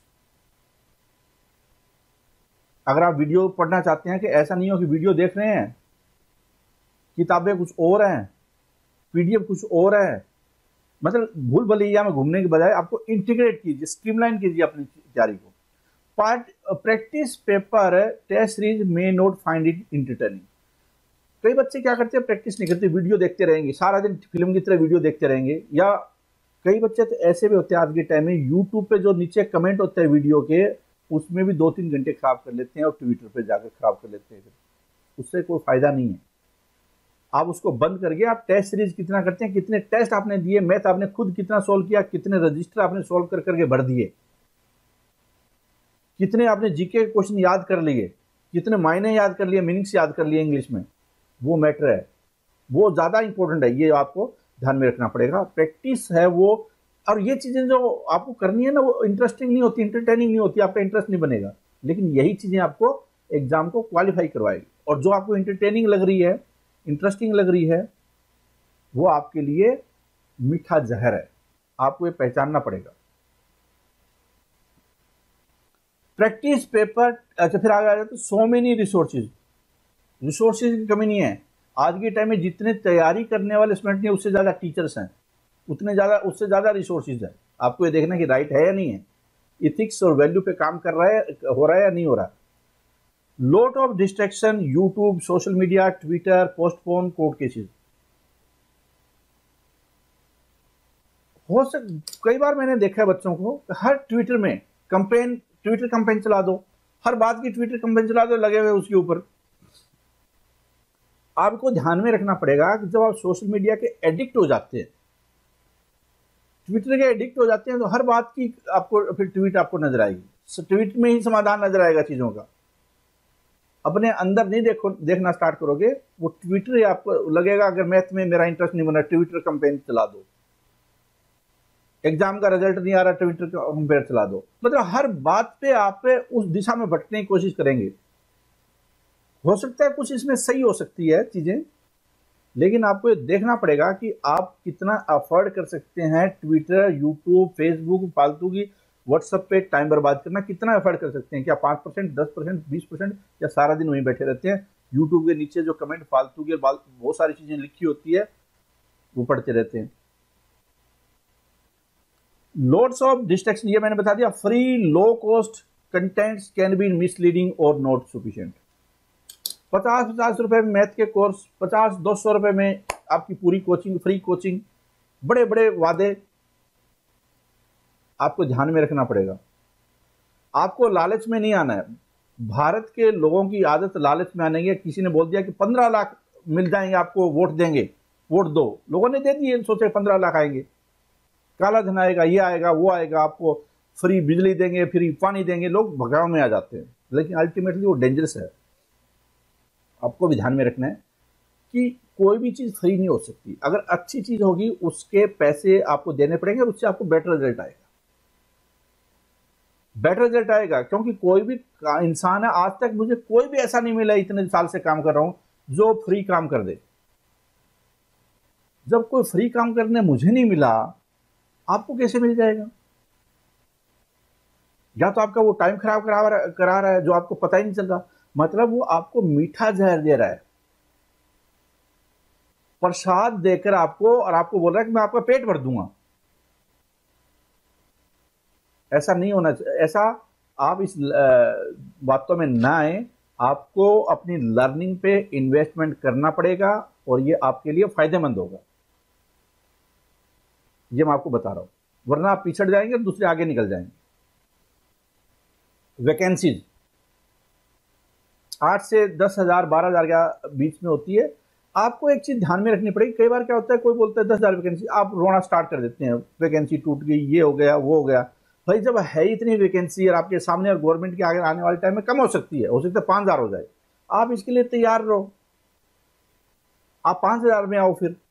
[SPEAKER 1] अगर आप वीडियो पढ़ना चाहते हैं कि ऐसा नहीं हो कि वीडियो देख रहे हैं, किताबें कुछ और हैं, पीडीएफ कुछ और है, मतलब भूल भुलैया में घूमने के बजाय आपको इंटीग्रेट कीजिए, स्ट्रीमलाइन कीजिए अपनी तैयारी को। Part practice paper test series may not find it entertaining. कई बच्चे क्या करते हैं, प्रैक्टिस नहीं करते, वीडियो देखते रहेंगे सारा दिन, फिल्म की तरह वीडियो देखते रहेंगे। या कई बच्चे तो ऐसे भी होते हैं आज के टाइम में, यूट्यूब पे जो नीचे कमेंट होते हैं वीडियो के, उसमें भी दो तीन घंटे खराब कर लेते हैं और ट्विटर पे जाकर खराब कर लेते हैं। उससे कोई फायदा नहीं है। आप उसको बंद करके आप टेस्ट सीरीज कितना करते हैं, कितने टेस्ट आपने दिए, मैथ आपने खुद कितना सोल्व किया, कितने रजिस्टर आपने सोल्व कर करके भर दिए, कितने आपने जीके क्वेश्चन याद कर लिए, कितने मायने याद कर लिए, मीनिंग्स याद कर लिए इंग्लिश में, वो मैटर है, वो ज़्यादा इंपॉर्टेंट है। ये आपको ध्यान में रखना पड़ेगा। प्रैक्टिस है वो, और ये चीज़ें जो आपको करनी है ना, वो इंटरेस्टिंग नहीं होती, इंटरटेनिंग नहीं होती, आपका इंटरेस्ट नहीं बनेगा, लेकिन यही चीज़ें आपको एग्जाम को क्वालिफाई करवाएगी। और जो आपको इंटरटेनिंग लग रही है, इंटरेस्टिंग लग रही है, वो आपके लिए मीठा जहर है, आपको ये पहचानना पड़ेगा। प्रैक्टिस पेपर, अच्छा फिर आगे आ जाते, सो मेनी रिसोर्सेज, रिसोर्सेज की कमी नहीं है। आज के टाइम में जितने तैयारी करने वाले स्टूडेंट नहीं, उससे ज़्यादा टीचर्स हैं, उतने ज़्यादा उससे ज़्यादा रिसोर्सेज है। आपको ये देखना कि राइट है या नहीं है, इथिक्स और वैल्यू पे काम कर रहा है, हो रहा है या नहीं हो रहा। Lot of distraction, YouTube, social media, Twitter, postpone, court cases. हो सक कई बार मैंने देखा है बच्चों को, हर ट्विटर में कंपेन, ट्विटर कंपेन चला दो, हर बात की ट्विटर कंपेन चला दो, लगे हुए उसके ऊपर। आपको ध्यान में रखना पड़ेगा कि जब आप सोशल मीडिया के एडिक्ट हो जाते हैं, ट्विटर के एडिक्ट हो जाते हैं, तो हर बात की आपको फिर ट्वीट आपको नजर आएगी, ट्वीट में ही समाधान नजर आएगा चीजों का। अपने अंदर नहीं देखो, देखना स्टार्ट करोगे, वो ट्विटर आपको लगेगा, अगर मैथ में मेरा इंटरेस्ट नहीं बना, ट्विटर कंपेन चला दो, एग्जाम का रिजल्ट नहीं आ रहा, ट्विटर कंपेन चला दो। मतलब हर बात पे आप पे उस दिशा में भटकने की कोशिश करेंगे। हो सकता है कुछ इसमें सही हो सकती है चीजें, लेकिन आपको ये देखना पड़ेगा कि आप कितना अफोर्ड कर सकते हैं ट्विटर, यूट्यूब, फेसबुक, फालतू की व्हाट्सएप पे टाइम बर्बाद करना, कितना एफर्ट कर सकते हैं। क्या पाँच परसेंट, दस परसेंट, बीस परसेंट, या सारा दिन वहीं बैठे रहते हैं, यूट्यूब के नीचे जो कमेंट फालतू के बहुत सारी चीजें लिखी होती है वो पढ़ते रहते हैं। लॉट्स ऑफ डिस्ट्रैक्शन, ये मैंने बता दिया। Free low cost contents can be misleading और नॉट सफिशिएंट। पचास पचास रुपए में मैथ के कोर्स, पचास दो सौ रुपए में आपकी पूरी कोचिंग, फ्री कोचिंग, बड़े बड़े वादे आपको ध्यान में रखना पड़ेगा। आपको लालच में नहीं आना है। भारत के लोगों की आदत लालच में आने की। किसी ने बोल दिया कि पंद्रह लाख मिल जाएंगे आपको, वोट देंगे, वोट दो, लोगों ने दे दिए, सोचे पंद्रह लाख आएंगे, काला धन आएगा, ये आएगा, वो आएगा, आपको फ्री बिजली देंगे, फ्री पानी देंगे, लोग भगाव में आ जाते हैं। लेकिन अल्टीमेटली वो डेंजरस है। आपको भी ध्यान में रखना है कि कोई भी चीज फ्री नहीं हो सकती। अगर अच्छी चीज होगी उसके पैसे आपको देने पड़ेंगे और उससे आपको बेटर रिजल्ट आएगा, बेटर रिजल्ट आएगा। क्योंकि कोई भी इंसान है, आज तक मुझे कोई भी ऐसा नहीं मिला, इतने साल से काम कर रहा हूं, जो फ्री काम कर दे। जब कोई फ्री काम करने मुझे नहीं मिला, आपको कैसे मिल जाएगा? या तो आपका वो टाइम खराब करा करा रहा है जो आपको पता ही नहीं चल रहा, मतलब वो आपको मीठा जहर दे रहा है, प्रसाद देकर आपको, और आपको बोल रहा है कि मैं आपका पेट भर दूंगा। ऐसा नहीं होना चाहिए। ऐसा आप इस बातों में ना आए। आपको अपनी लर्निंग पे इन्वेस्टमेंट करना पड़ेगा और ये आपके लिए फायदेमंद होगा, ये मैं आपको बता रहा हूं, वरना आप पिछड़ जाएंगे और दूसरे आगे निकल जाएंगे। वैकेंसीज आठ से दस हजार बारह हजार के बीच में होती है। आपको एक चीज ध्यान में रखनी पड़ेगी। कई बार क्या होता है, कोई बोलता है दस हजार वैकेंसी, आप रोना स्टार्ट कर देते हैं, वैकेंसी टूट गई, ये हो गया, वो हो गया। भाई जब है इतनी वैकेंसी और आपके सामने और गवर्नमेंट के आगे आने वाले टाइम में कम हो सकती है, हो सकता है पांच हजार हो जाए, आप इसके लिए तैयार रहो, आप पांच हजार में आओ। फिर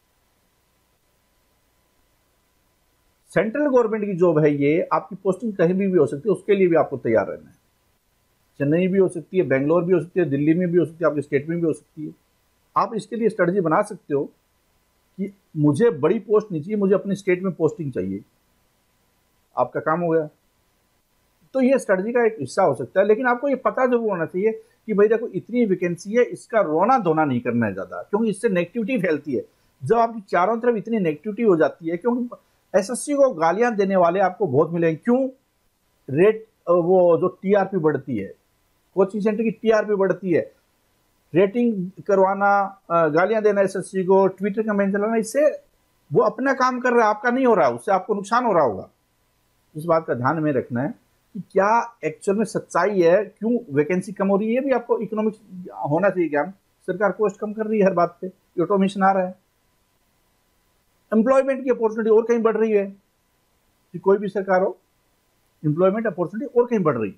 [SPEAKER 1] सेंट्रल गवर्नमेंट की जॉब है ये, आपकी पोस्टिंग कहीं भी, भी हो सकती है, उसके लिए भी आपको तैयार रहना है। चेन्नई भी हो सकती है, बेंगलोर भी हो सकती है, दिल्ली में भी हो सकती है, आपके स्टेट में भी हो सकती है। आप इसके लिए स्ट्रेटजी बना सकते हो कि मुझे बड़ी पोस्ट नहीं चाहिए, मुझे अपने स्टेट में पोस्टिंग चाहिए, आपका काम हो गया। तो ये स्ट्रेटजी का एक हिस्सा हो सकता है। लेकिन आपको ये पता जरूर होना चाहिए कि भाई देखो इतनी वैकेंसी है, इसका रोना धोना नहीं करना है ज्यादा, क्योंकि इससे नेगेटिविटी फैलती है। जब आपकी चारों तरफ इतनी नेगेटिविटी हो जाती है, क्योंकि एसएससी को गालियां देने वाले आपको बहुत मिलेंगे। क्यों? रेट वो जो टीआरपी बढ़ती है, कोचिंग सेंटर की टीआरपी बढ़ती है, रेटिंग करवाना, गालियां देना एसएससी को, ट्विटर कैंपेन चलाना, इससे वो अपना काम कर रहा है, आपका नहीं हो रहा, उससे आपको नुकसान हो रहा होगा। इस बात का ध्यान में रखना है कि क्या एक्चुअल में सच्चाई है, क्यों वैकेंसी कम हो रही है, ये भी आपको इकोनॉमिक्स होना चाहिए ज्ञान। सरकार कॉस्ट कम कर रही है हर बात पे, ऑटोमेशन आ रहा है, एम्प्लॉयमेंट की अपॉर्चुनिटी और कहीं बढ़ रही है, कि कोई भी सरकार हो, एम्प्लॉयमेंट अपॉर्चुनिटी और कहीं बढ़ रही है।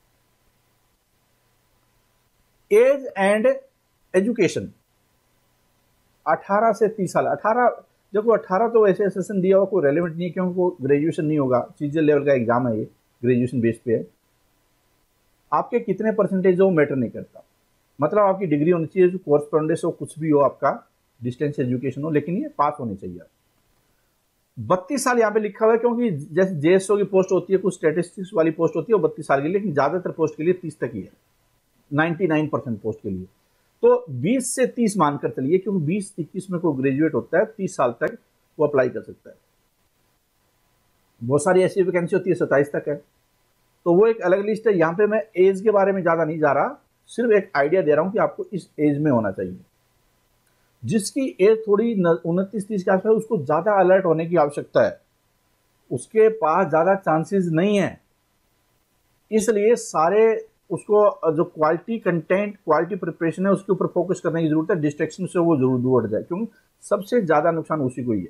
[SPEAKER 1] एज एंड एजुकेशन, अठारह से तीस साल, अठारह देखो अठारह तो वैसे सेशन दिया हुआ कोई रेलेवेंट नहीं है, क्योंकि वो ग्रेजुएशन नहीं होगा, सीजीएल लेवल का एग्जाम है, ये ग्रेजुएशन बेस पे है। आपके कितने परसेंटेज हो मैटर नहीं करता, मतलब आपकी डिग्री होनी चाहिए, जो कोर्सपोंडेंस हो, कुछ भी हो आपका, डिस्टेंस एजुकेशन हो, लेकिन ये पास होनी चाहिए। बत्तीस साल यहाँ पे लिखा हुआ है, क्योंकि जैसे जेएसओ की पोस्ट होती है, कुछ स्टेटिस्टिक्स वाली पोस्ट होती है वो बत्तीस साल की, लेकिन ज्यादातर पोस्ट के लिए तीस तक ही है, निन्यानवे परसेंट पोस्ट के लिए। तो बीस से तीस मानकर चलिए, क्योंकि बीस इक्कीस में कोई ग्रेजुएट होता है, तीस साल तक वो अप्लाई कर सकता है। बहुत सारी ऐसी वैकेंसी होती है सत्ताईस तक है, तो वो एक अलग लिस्ट है। यहाँ पे मैं एज के बारे में ज्यादा नहीं जा रहा, सिर्फ एक आइडिया दे रहा हूं कि आपको इस एज में होना चाहिए। जिसकी एज थोड़ी उनतीस तीस के आसपास, उसको ज्यादा अलर्ट होने की आवश्यकता है, उसके पास ज्यादा चांसेस नहीं है, इसलिए सारे उसको जो क्वालिटी कंटेंट, क्वालिटी प्रिपरेशन है, उसके ऊपर फोकस करने की जरूरत है। डिस्ट्रैक्शन से वो जरूर दूर हट जाए, क्योंकि सबसे ज्यादा नुकसान उसी को ही है।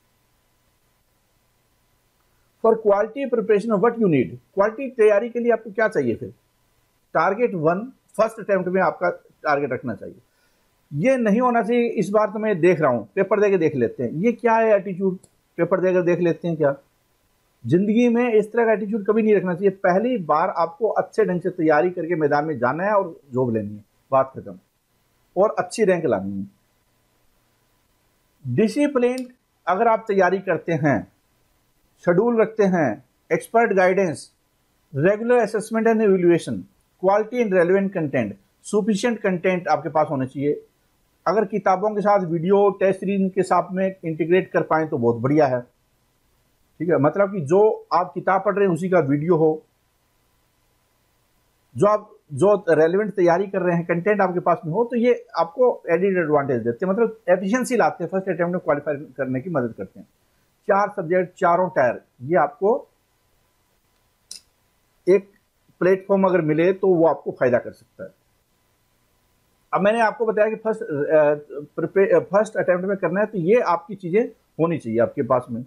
[SPEAKER 1] For quality preparation what you need, quality तैयारी के लिए आपको क्या चाहिए? फिर टारगेट वन, फर्स्ट अटेम्प्ट में आपका टारगेट रखना चाहिए। ये नहीं होना चाहिए इस बार तो मैं देख रहा हूं, पेपर देके देख लेते हैं, ये क्या है एटीट्यूड, पेपर देकर देख लेते हैं क्या। जिंदगी में इस तरह का एटीट्यूड कभी नहीं रखना चाहिए। पहली बार आपको अच्छे ढंग से तैयारी करके मैदान में जाना है और जॉब लेनी है, बात खत्म, और अच्छी रैंक लानी है। डिसिप्लिन अगर आप तैयारी करते हैं, शेड्यूल रखते हैं, expert guidance, regular assessment and evaluation, quality and relevant content, sufficient content आपके पास होने चाहिए। अगर किताबों के साथ वीडियो टेस्ट सीरीज के साथ में इंटीग्रेट कर पाएं तो बहुत बढ़िया है, ठीक है। मतलब कि जो आप किताब पढ़ रहे हैं उसी का वीडियो हो, जो आप जो रेलेवेंट तैयारी कर रहे हैं कंटेंट आपके पास में हो, तो ये आपको एडिड एडवांटेज देते हैं, मतलब एफिशिएंसी लाते हैं, फर्स्ट अटेम्प्ट में क्वालिफाई करने की मदद करते हैं। चार सब्जेक्ट, चारों टायर, ये आपको एक प्लेटफॉर्म अगर मिले तो वो आपको फायदा कर सकता है। अब मैंने आपको बताया कि फर्स्ट फर्स्ट अटेम्प्ट में करना है, तो ये आपकी चीजें होनी चाहिए आपके पास में।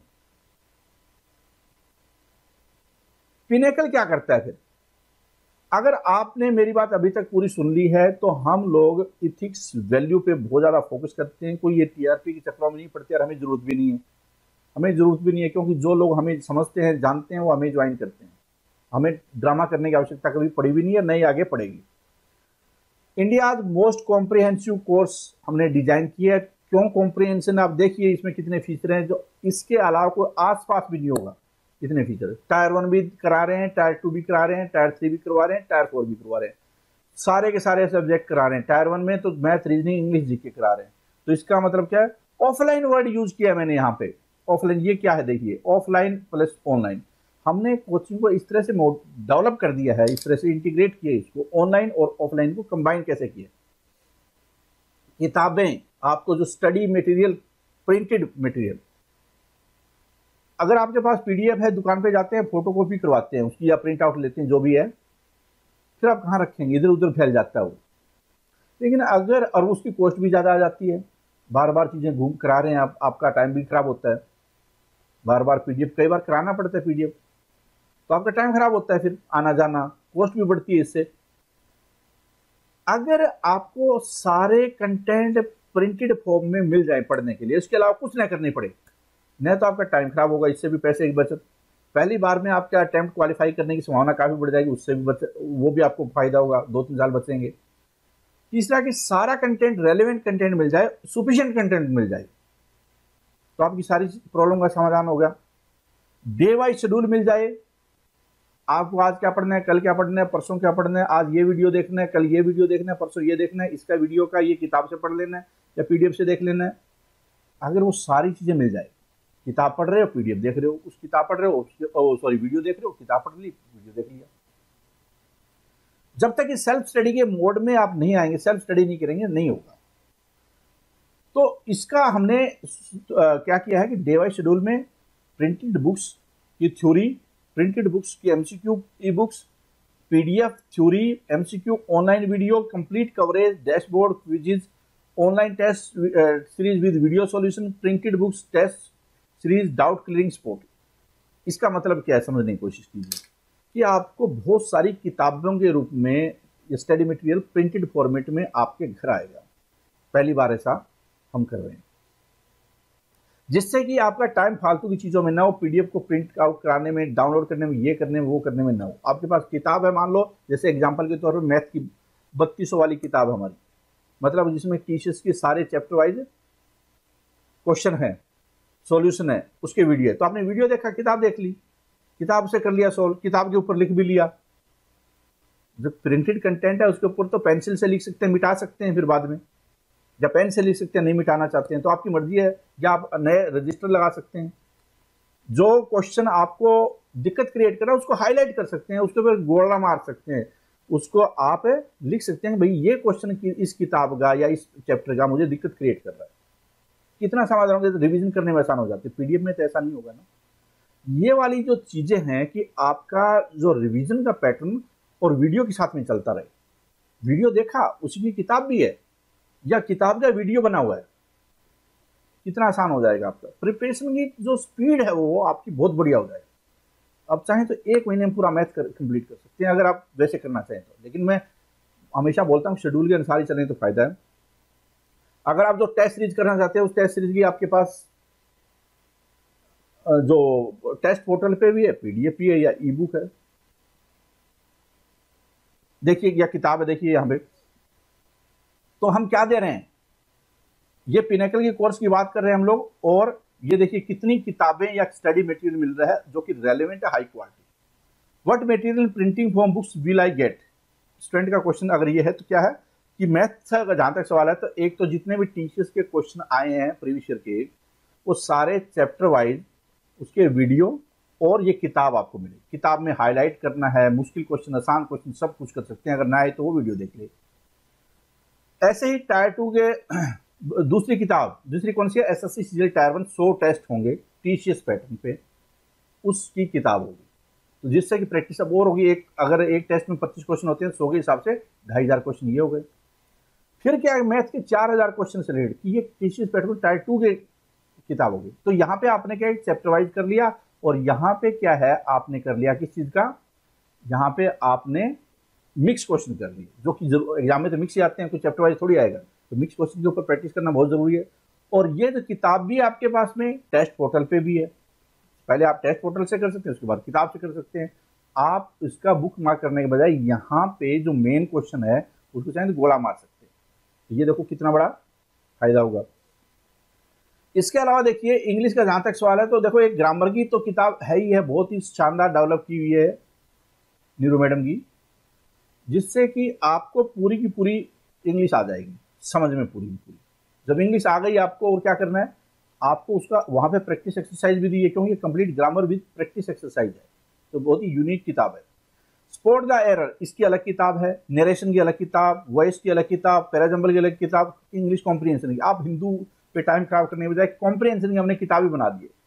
[SPEAKER 1] पिनेकल क्या करता है फिर? अगर आपने मेरी बात अभी तक पूरी सुन ली है, तो हम लोग इथिक्स वैल्यू पे बहुत ज्यादा फोकस करते हैं, कोई ये टीआरपी के चक्रों में नहीं पड़ते, और हमें जरूरत भी नहीं है, हमें जरूरत भी नहीं है, क्योंकि जो लोग हमें समझते हैं, जानते हैं, वो हमें ज्वाइन करते हैं। हमें ड्रामा करने की आवश्यकता कभी पड़ी भी नहीं है, नहीं आगे पड़ेगी। इंडिया मोस्ट कॉम्प्रिहेंसिव कोर्स हमने डिजाइन किया है। क्यों कॉम्प्रिहेंशन? आप देखिए इसमें कितने फीचर हैं, जो इसके अलावा कोई आसपास भी नहीं होगा, इतने फीचर। टायर वन भी करा रहे हैं, टायर टू भी करा रहे हैं, टायर थ्री भी करवा रहे हैं, टायर फोर भी करवा रहे हैं, सारे के सारे सब्जेक्ट करा रहे हैं। टायर वन में तो मैथ, रीजनिंग, इंग्लिश, जीके करा रहे हैं। तो इसका मतलब क्या है? ऑफलाइन वर्ड यूज किया मैंने यहाँ पे। ऑफलाइन ये क्या है? देखिए, ऑफलाइन प्लस ऑनलाइन। हमने कोचिंग को इस तरह से डेवलप कर दिया है, इस तरह से इंटीग्रेट किया इसको, ऑनलाइन और ऑफलाइन को कंबाइन कैसे किया। किताबें, आपको जो स्टडी मटेरियल, प्रिंटेड मटेरियल, अगर आपके पास पीडीएफ है, दुकान पे जाते हैं, फोटोकॉपी करवाते हैं उसकी, या प्रिंट आउट लेते हैं, जो भी है, फिर आप कहाँ रखेंगे? इधर उधर फैल जाता है वो। लेकिन अगर, और उसकी कॉस्ट भी ज्यादा आ जाती है, बार बार चीजें घूम करा रहे हैं आप, आपका टाइम भी खराब होता है, बार बार पीडीएफ कई बार कराना पड़ता है पीडीएफ, तो आपका टाइम खराब होता है, फिर आना जाना, कॉस्ट भी बढ़ती है इससे। अगर आपको सारे कंटेंट प्रिंटेड फॉर्म में मिल जाए पढ़ने के लिए, इसके अलावा कुछ ना करनी पड़े, नहीं तो आपका टाइम खराब होगा, इससे भी पैसे की बचत। पहली बार में आपका अटेम्प्ट क्वालिफाई करने की संभावना काफी बढ़ जाएगी, उससे भी बच, वो भी आपको फायदा होगा, दो तीन साल बचेंगे। तीसरा कि सारा कंटेंट, रेलेवेंट कंटेंट मिल जाए, सुफिशिएंट कंटेंट मिल जाए, तो आपकी सारी प्रॉब्लम का समाधान हो गया। डे वाइज शेड्यूल मिल जाए, आपको आज क्या पढ़ना है, कल क्या पढ़ना है, परसों क्या पढ़ना है, आज ये वीडियो देखना है, कल ये वीडियो देखना है, परसों ये देखना है, इसका वीडियो का ये किताब से पढ़ लेना है या पीडीएफ से देख लेना है। अगर वो सारी चीजें मिल जाए, किताब पढ़ रहे हो, पीडीएफ देख रहे हो, उस किताब पढ़ रहे हो, सॉरी वीडियो देख रहे हो, किताब पढ़ ली, वीडियो देख लिया। जब तक इस सेल्फ स्टडी के मोड में आप नहीं आएंगे, सेल्फ स्टडी नहीं करेंगे, नहीं होगा। तो इसका हमने आ, क्या किया है कि डे वाइज शेड्यूल में प्रिंटेड बुक्स की थ्योरी, प्रिंटेड बुक्स की MCQ e books, PDF theory, MCQ, online video, complete coverage, dashboard, quizzes, online test series with video solution, printed books, test series, doubt clearing support. इसका मतलब क्या है, समझने की कोशिश कीजिए कि आपको बहुत सारी किताबों के रूप में स्टडी मटेरियल प्रिंटेड फॉर्मेट में आपके घर आएगा। पहली बार ऐसा हम कर रहे हैं, जिससे कि आपका टाइम फालतू की चीजों में ना हो, पीडीएफ को प्रिंट आउट कराने में, डाउनलोड करने में, ये करने में, वो करने में ना हो। आपके पास किताब है, मान लो जैसे एग्जांपल के तौर पर मैथ की बत्तीसों वाली किताब हमारी, मतलब जिसमें टीचर्स के सारे चैप्टर वाइज क्वेश्चन है, सॉल्यूशन है, उसके वीडियो है। तो आपने वीडियो देखा, किताब देख ली, किताब से कर लिया सोल्व, किताब के ऊपर लिख भी लिया। जो प्रिंटेड कंटेंट है उसके ऊपर तो पेंसिल से लिख सकते हैं, मिटा सकते हैं फिर बाद में, या पेन से लिख सकते हैं, नहीं मिटाना चाहते हैं तो आपकी मर्जी है, या आप नए रजिस्टर लगा सकते हैं। जो क्वेश्चन आपको दिक्कत क्रिएट कर रहा है उसको हाईलाइट कर सकते हैं, उसके ऊपर गोला मार सकते हैं, उसको आप लिख सकते हैं भाई ये क्वेश्चन की इस किताब का या इस चैप्टर का मुझे दिक्कत क्रिएट कर रहा है। कितना समझ रहा हूँ, तो रिविजन करने में आसान हो जाती है। पीडीएफ में तो ऐसा नहीं होगा ना। ये वाली जो चीजें हैं कि आपका जो रिवीजन का पैटर्न और वीडियो के साथ में चलता रहे। वीडियो देखा, उसी की किताब भी है या किताब का वीडियो बना हुआ है, कितना आसान हो जाएगा आपका। प्रिपरेशन की जो स्पीड है वो आपकी बहुत बढ़िया हो जाएगी। अब चाहें तो एक महीने में पूरा मैथ कर कंप्लीट कर सकते हैं अगर आप वैसे करना चाहें तो, लेकिन मैं हमेशा बोलता हूँ शेड्यूल के अनुसार ही चलें तो फायदा है। अगर आप जो टेस्ट सीरीज करना चाहते हैं उस टेस्ट सीरीज की आपके पास जो टेस्ट पोर्टल पे भी है, पीडीएफ भी है या ई बुक है, देखिए, या किताब है, देखिए यहाँ पे। तो हम क्या दे रहे हैं, ये पिनेकल के कोर्स की बात कर रहे हैं हम लोग, और ये देखिए कितनी किताबें या स्टडी मटेरियल मिल रहा है जो कि रेलेवेंट है, high quality. What material printing from books will I get, student का क्वेश्चन अगर ये है तो क्या है कि मैथ का जहां तक सवाल है तो एक तो जितने भी टीचर्स के क्वेश्चन आए हैं प्रीवियस ईयर के, वो सारे चैप्टर वाइज उसके वीडियो और ये किताब आपको मिले। किताब में हाईलाइट करना है, मुश्किल क्वेश्चन, आसान क्वेश्चन, सब कुछ कर सकते हैं। अगर ना आए तो वो वीडियो देख ले। ऐसे ही टायर टू के दूसरी किताब, दूसरी कौन सी है, एसएससी सीजीएल टायर वन, सौ टेस्ट होंगे टीसीएस पैटर्न पे, उसकी किताब होगी। तो जिससे कि प्रैक्टिस अब और होगी। एक अगर एक टेस्ट में पच्चीस क्वेश्चन होते हैं, सौ के हिसाब से ढाई हजार क्वेश्चन ये हो गए। फिर क्या है, मैथ के चार हजार क्वेश्चन से रिलेटेड की ये टीसीएस पैटर्न टायर टू के किताब होगी। तो यहाँ पे आपने क्या चैप्टर वाइज कर लिया, और यहाँ पे क्या है आपने कर लिया किस चीज का, यहाँ पे आपने मिक्स क्वेश्चन कर लिए, जो कि एग्जाम में तो मिक्स ही आते हैं, कुछ चैप्टर वाइज थोड़ी आएगा। तो मिक्स क्वेश्चन के ऊपर प्रैक्टिस करना बहुत जरूरी है। और ये जो किताब भी आपके पास में टेस्ट पोर्टल पे भी है, पहले आप टेस्ट पोर्टल से कर सकते हैं, उसके बाद किताब से कर सकते हैं। आप इसका बुक मार्क करने के बजाय यहाँ पे जो मेन क्वेश्चन है उसको चाहे तो गोला मार सकते हैं। तो ये देखो कितना बड़ा फायदा होगा। इसके अलावा देखिए इंग्लिश का जहां तक सवाल है तो देखो एक ग्रामर की तो किताब है ही है, बहुत ही शानदार डेवलप की हुई है नीरू मैडम की, जिससे कि आपको पूरी की पूरी इंग्लिश आ जाएगी समझ में, पूरी की पूरी। जब इंग्लिश आ गई आपको और क्या करना है, आपको उसका वहां पे प्रैक्टिस एक्सरसाइज भी दी है, क्योंकि complete grammar with practice exercise है। तो बहुत ही यूनिक किताब है। स्पॉट द एरर, इसकी अलग किताब है, नरेशन की अलग किताब, वॉइस की अलग किताब, पैराजम्बल की अलग किताब, इंग्लिश कॉम्प्रिहेंशन की। आप हिंदू पे टाइम खराब करने के बजाय कॉम्प्रिहेंशन की हमने किताब ही बना दी है।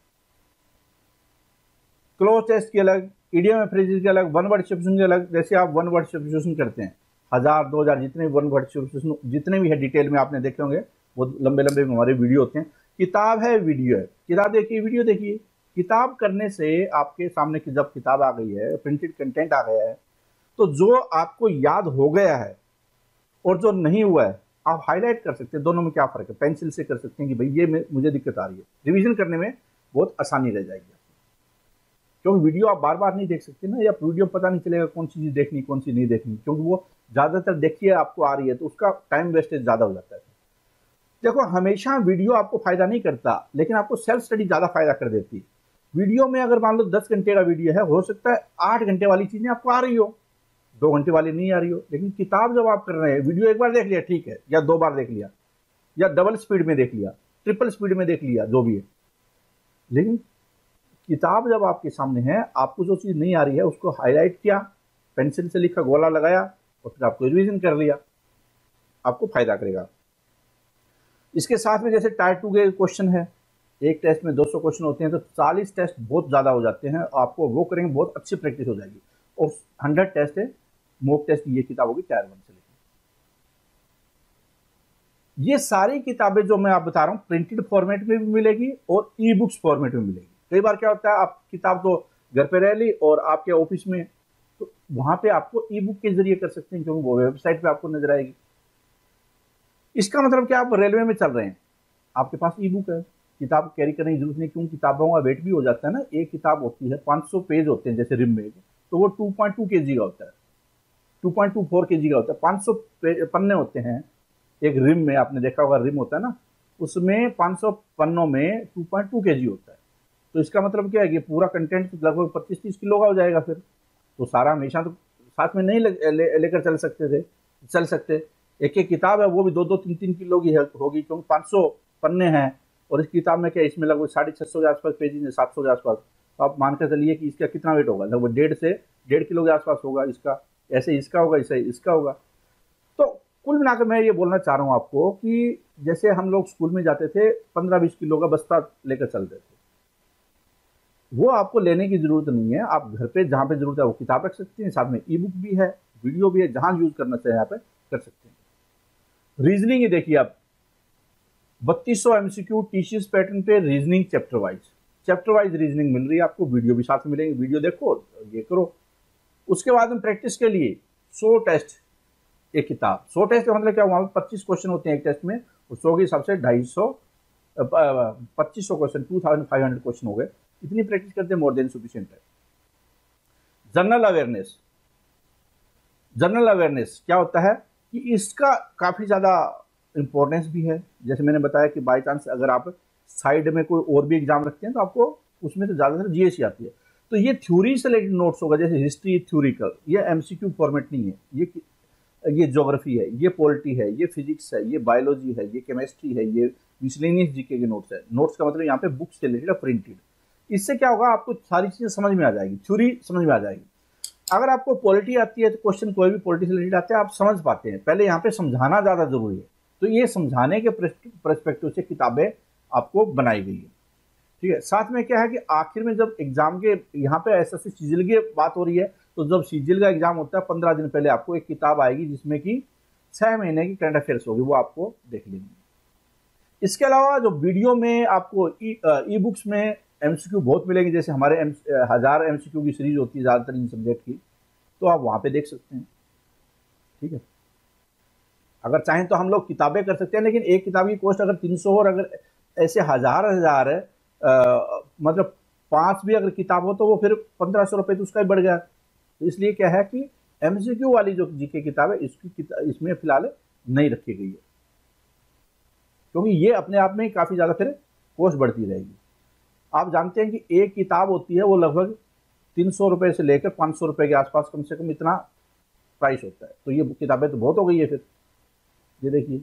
[SPEAKER 1] क्लोज टेस्ट की अलग, इडियम फ्रेजेस की अलग, वन वर्ड सब्स्टिट्यूशन की अलग। जैसे आप वन वर्ड सब्स्टिट्यूशन करते हैं, हजार दो हजार जितने वन वर्ड सब्स्टिट्यूशन जितने भी है डिटेल में आपने देखे होंगे, बहुत लंबे लंबे हमारे वीडियो होते हैं। किताब है, वीडियो है, किताब देखिए, वीडियो देखिए। किताब करने से आपके सामने की जब किताब आ गई है, प्रिंटेड कंटेंट आ गया है, तो जो आपको याद हो गया है और जो नहीं हुआ है आप हाईलाइट कर सकते हैं। दोनों में क्या फर्क है, पेंसिल से कर सकते हैं कि भाई ये मुझे दिक्कत आ रही है, रिवीजन करने में बहुत आसानी रह जाएगी। क्योंकि वीडियो आप बार बार नहीं देख सकते ना, या वीडियो पता नहीं चलेगा कौन सी चीज देखनी कौन सी नहीं देखनी, क्योंकि वो ज्यादातर देखिए आपको आ रही है तो उसका टाइम वेस्टेज ज्यादा हो जाता है। देखो हमेशा वीडियो आपको फायदा नहीं करता, लेकिन आपको सेल्फ स्टडी ज्यादा फायदा कर देती है। वीडियो में अगर मान लो दस घंटे का वीडियो है, हो सकता है आठ घंटे वाली चीजें आपको आ रही हो, दो घंटे वाली नहीं आ रही हो। लेकिन किताब जब आप कर रहे हैं, वीडियो एक बार देख लिया ठीक है, या दो बार देख लिया, या डबल स्पीड में देख लिया, ट्रिपल स्पीड में देख लिया, जो भी है। लेकिन किताब जब आपके सामने है, आपको जो चीज़ नहीं आ रही है उसको हाईलाइट किया, पेंसिल से लिखा, गोला लगाया और फिर आपको रिवीजन कर लिया, आपको फायदा करेगा। इसके साथ में जैसे टायर टू के क्वेश्चन है, एक टेस्ट में दो सौ क्वेश्चन होते हैं, तो चालीस टेस्ट बहुत ज़्यादा हो जाते हैं, आपको वो करेंगे बहुत अच्छी प्रैक्टिस हो जाएगी। और हंड्रेड टेस्ट है, मॉक टेस्ट ये किताब होगी टायर वन से लेकर। ये सारी किताबें जो मैं आप बता रहा हूँ प्रिंटेड फॉर्मेट में भी मिलेगी और ई बुक्स फॉर्मेट में मिलेगी। कई बार क्या होता है, आप किताब तो घर पे रह ली और आपके ऑफिस में, तो वहां पे आपको ई बुक के जरिए कर सकते हैं, क्योंकि वो वेबसाइट पे आपको नजर आएगी। इसका मतलब क्या, आप रेलवे में चल रहे हैं, आपके पास ई बुक है, किताब कैरी करने की जरूरत नहीं, क्योंकि किताबों का वेट भी हो जाता है ना। एक किताब होती है पाँच सौ पेज होते हैं जैसे रिम में, तो वो टू पॉइंट टू केजी का होता है, two point two four KG का होता है। पाँच सौ पन्ने होते हैं एक रिम में, आपने देखा होगा रिम होता है ना, उसमें पाँच सौ पन्नों में टू पॉइंट टू केजी होता है। तो इसका मतलब क्या है कि पूरा कंटेंट लगभग पच्चीस तीस किलो का हो जाएगा। फिर तो सारा हमेशा तो साथ में नहीं लेकर ले, ले चल सकते थे चल सकते एक एक किताब है वो भी दो दो तीन तीन किलो की होगी, क्योंकि पाँच सौ पन्ने हैं। और इस किताब में क्या, इसमें लगभग साढ़े छः सौ के आसपास पेजेज है, सात सौ के आसपास। तो आप मान कर चलिए कि इसका कितना वेट होगा, लगभग डेढ़ से डेढ़ किलो के आसपास होगा इसका। ऐसे इसका होगा, ऐसे इसका होगा। तो कुल मिलाकर मैं ये बोलना चाह रहा हूँ आपको कि जैसे हम लोग स्कूल में जाते थे, पंद्रह बीस किलो का बस्ता लेकर चलते थे, वो आपको लेने की जरूरत नहीं है। आप घर पे जहाँ पे जरूरत है वो किताब रख सकते हैं, साथ में ई बुक भी है, वीडियो भी है, जहाँ यूज करना चाहे यहाँ पे कर सकते हैं। रीजनिंग ही देखिए आप, बत्तीस सौ एमसीक्यू टीसीएस पैटर्न पे reasoning chapter wise chapter wise reasoning मिल रही है आपको, वीडियो भी साथ में मिलेंगे, वीडियो देखो ये करो। उसके बाद में प्रैक्टिस के लिए सौ टेस्ट एक किताब। सौ टेस्ट का मतलब क्या, वहां पे पच्चीस क्वेश्चन होते हैं एक टेस्ट में, और सौ के हिसाब से ढाई सौ पच्चीस सौ question, two thousand five hundred question हो गए। इतनी प्रैक्टिस करते हैं, मोर देन सफिशिएंट है। जनरल अवेयरनेस जनरल अवेयरनेस क्या होता है कि इसका काफी ज्यादा इंपॉर्टेंस भी है। जैसे मैंने बताया कि बाई चांस अगर आप साइड में कोई और भी एग्जाम रखते हैं तो आपको उसमें तो ज्यादातर जीएस आती है। तो ये थ्योरी से रिलेटेड नोट्स होगा, जैसे हिस्ट्री थ्योरिकल, ये एमसीक्यू फॉर्मेट नहीं है, ये ये ज्योग्राफी है, ये पॉलिटी है, ये फिजिक्स है, ये बायोलॉजी है, ये केमिस्ट्री है, ये मिसलेनियस जीके के नोट्स है। नोट्स का मतलब यहाँ पे बुक्स से रिलेटेड प्रिंटेड। इससे क्या होगा, आपको सारी चीजें समझ में आ जाएगी, थ्योरी समझ में आ जाएगी। अगर आपको पॉलिटी आती है तो क्वेश्चन कोई भी पॉलिटी से रिलेटेड आते हैं आप समझ पाते हैं। पहले यहाँ पे समझाना ज्यादा जरूरी है, तो ये समझाने के पर्सपेक्टिव से किताबें आपको बनाई गई है, ठीक है। साथ में क्या है कि आखिर में जब एग्जाम के यहाँ पे ऐसा से सीजल की बात हो रही है, तो जब सीजल का एग्जाम होता है पंद्रह दिन पहले आपको एक किताब आएगी जिसमें कि छह महीने की करंट अफेयर्स होगी, वो आपको देख लेंगे। इसके अलावा जो वीडियो में आपको ई बुक्स में एमसीक्यू बहुत मिलेंगे, जैसे हमारे एम हजार एमसीक्यू की सीरीज होती है ज्यादातर इन सब्जेक्ट की, तो आप वहां पे देख सकते हैं, ठीक है। अगर चाहें तो हम लोग किताबें कर सकते हैं, लेकिन एक किताब की कॉस्ट अगर तीन सौ और अगर ऐसे हजार हजार है, आ, मतलब पांच भी अगर किताब हो तो वो फिर पंद्रह सौ रुपये तो उसका ही बढ़ गया। तो इसलिए क्या है कि एमसीक्यू वाली जो जीके किताब है इसकी किताब इसमें फिलहाल नहीं रखी गई है, क्योंकि ये अपने आप में काफी ज्यादा फिर कॉस्ट बढ़ती रहेगी। आप जानते हैं कि एक किताब होती है वो लगभग तीन सौ रुपये से लेकर पाँच सौ रुपये के आसपास कम से कम इतना प्राइस होता है। तो ये किताबें तो बहुत हो गई है फिर, ये देखिए,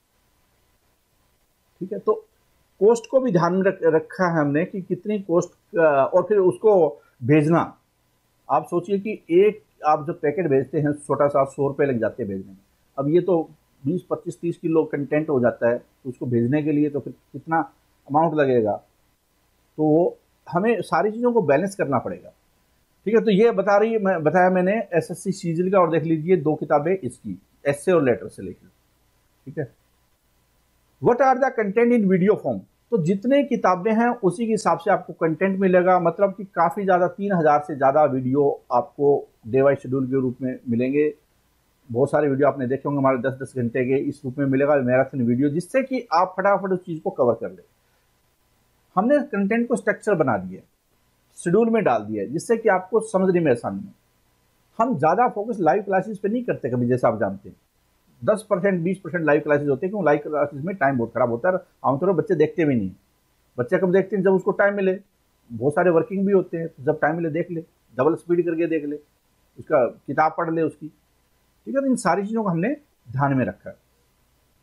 [SPEAKER 1] ठीक है। तो कॉस्ट को भी ध्यान में रख, रखा है हमने कि कितनी कॉस्ट, और फिर उसको भेजना। आप सोचिए कि एक आप जब पैकेट भेजते हैं छोटा सा, सौ रुपये लग जाते हैं भेजने में। अब ये तो बीस पच्चीस तीस किलो कंटेंट हो जाता है, तो उसको भेजने के लिए तो फिर कितना अमाउंट लगेगा, तो हमें सारी चीज़ों को बैलेंस करना पड़ेगा, ठीक है। तो ये बता रही है, मैं बताया मैंने एसएससी सीजीएल का, और देख लीजिए दो किताबें इसकी, एस्से और लेटर से लेकर, ठीक है। What are the content in video form, तो जितने किताबें हैं उसी के हिसाब से आपको कंटेंट मिलेगा। मतलब कि काफी ज्यादा तीन हजार से ज्यादा वीडियो आपको डे वाइज शेड्यूल के रूप में मिलेंगे। बहुत सारे वीडियो आपने देखे होंगे हमारे दस दस घंटे के इस रूप में मिलेगा, मैराथन वीडियो, जिससे कि आप फटाफट उस चीज को कवर कर ले। हमने कंटेंट को स्ट्रक्चर बना दिया, शेड्यूल में डाल दिया, जिससे कि आपको समझने में आसानी है। हम ज्यादा फोकस लाइव क्लासेस पे नहीं करते कभी, जैसा आप जानते हैं दस परसेंट बीस परसेंट लाइव क्लासेस होते हैं, क्यों लाइव क्लासेस में टाइम बहुत खराब होता है, आमतौर पर बच्चे देखते भी नहीं। बच्चे कब देखते हैं, जब उसको टाइम मिले। बहुत सारे वर्किंग भी होते हैं, जब टाइम मिले देख ले, डबल स्पीड करके देख ले, उसका किताब पढ़ ले उसकी, ठीक है। तो इन सारी चीजों को हमने ध्यान में रखा है।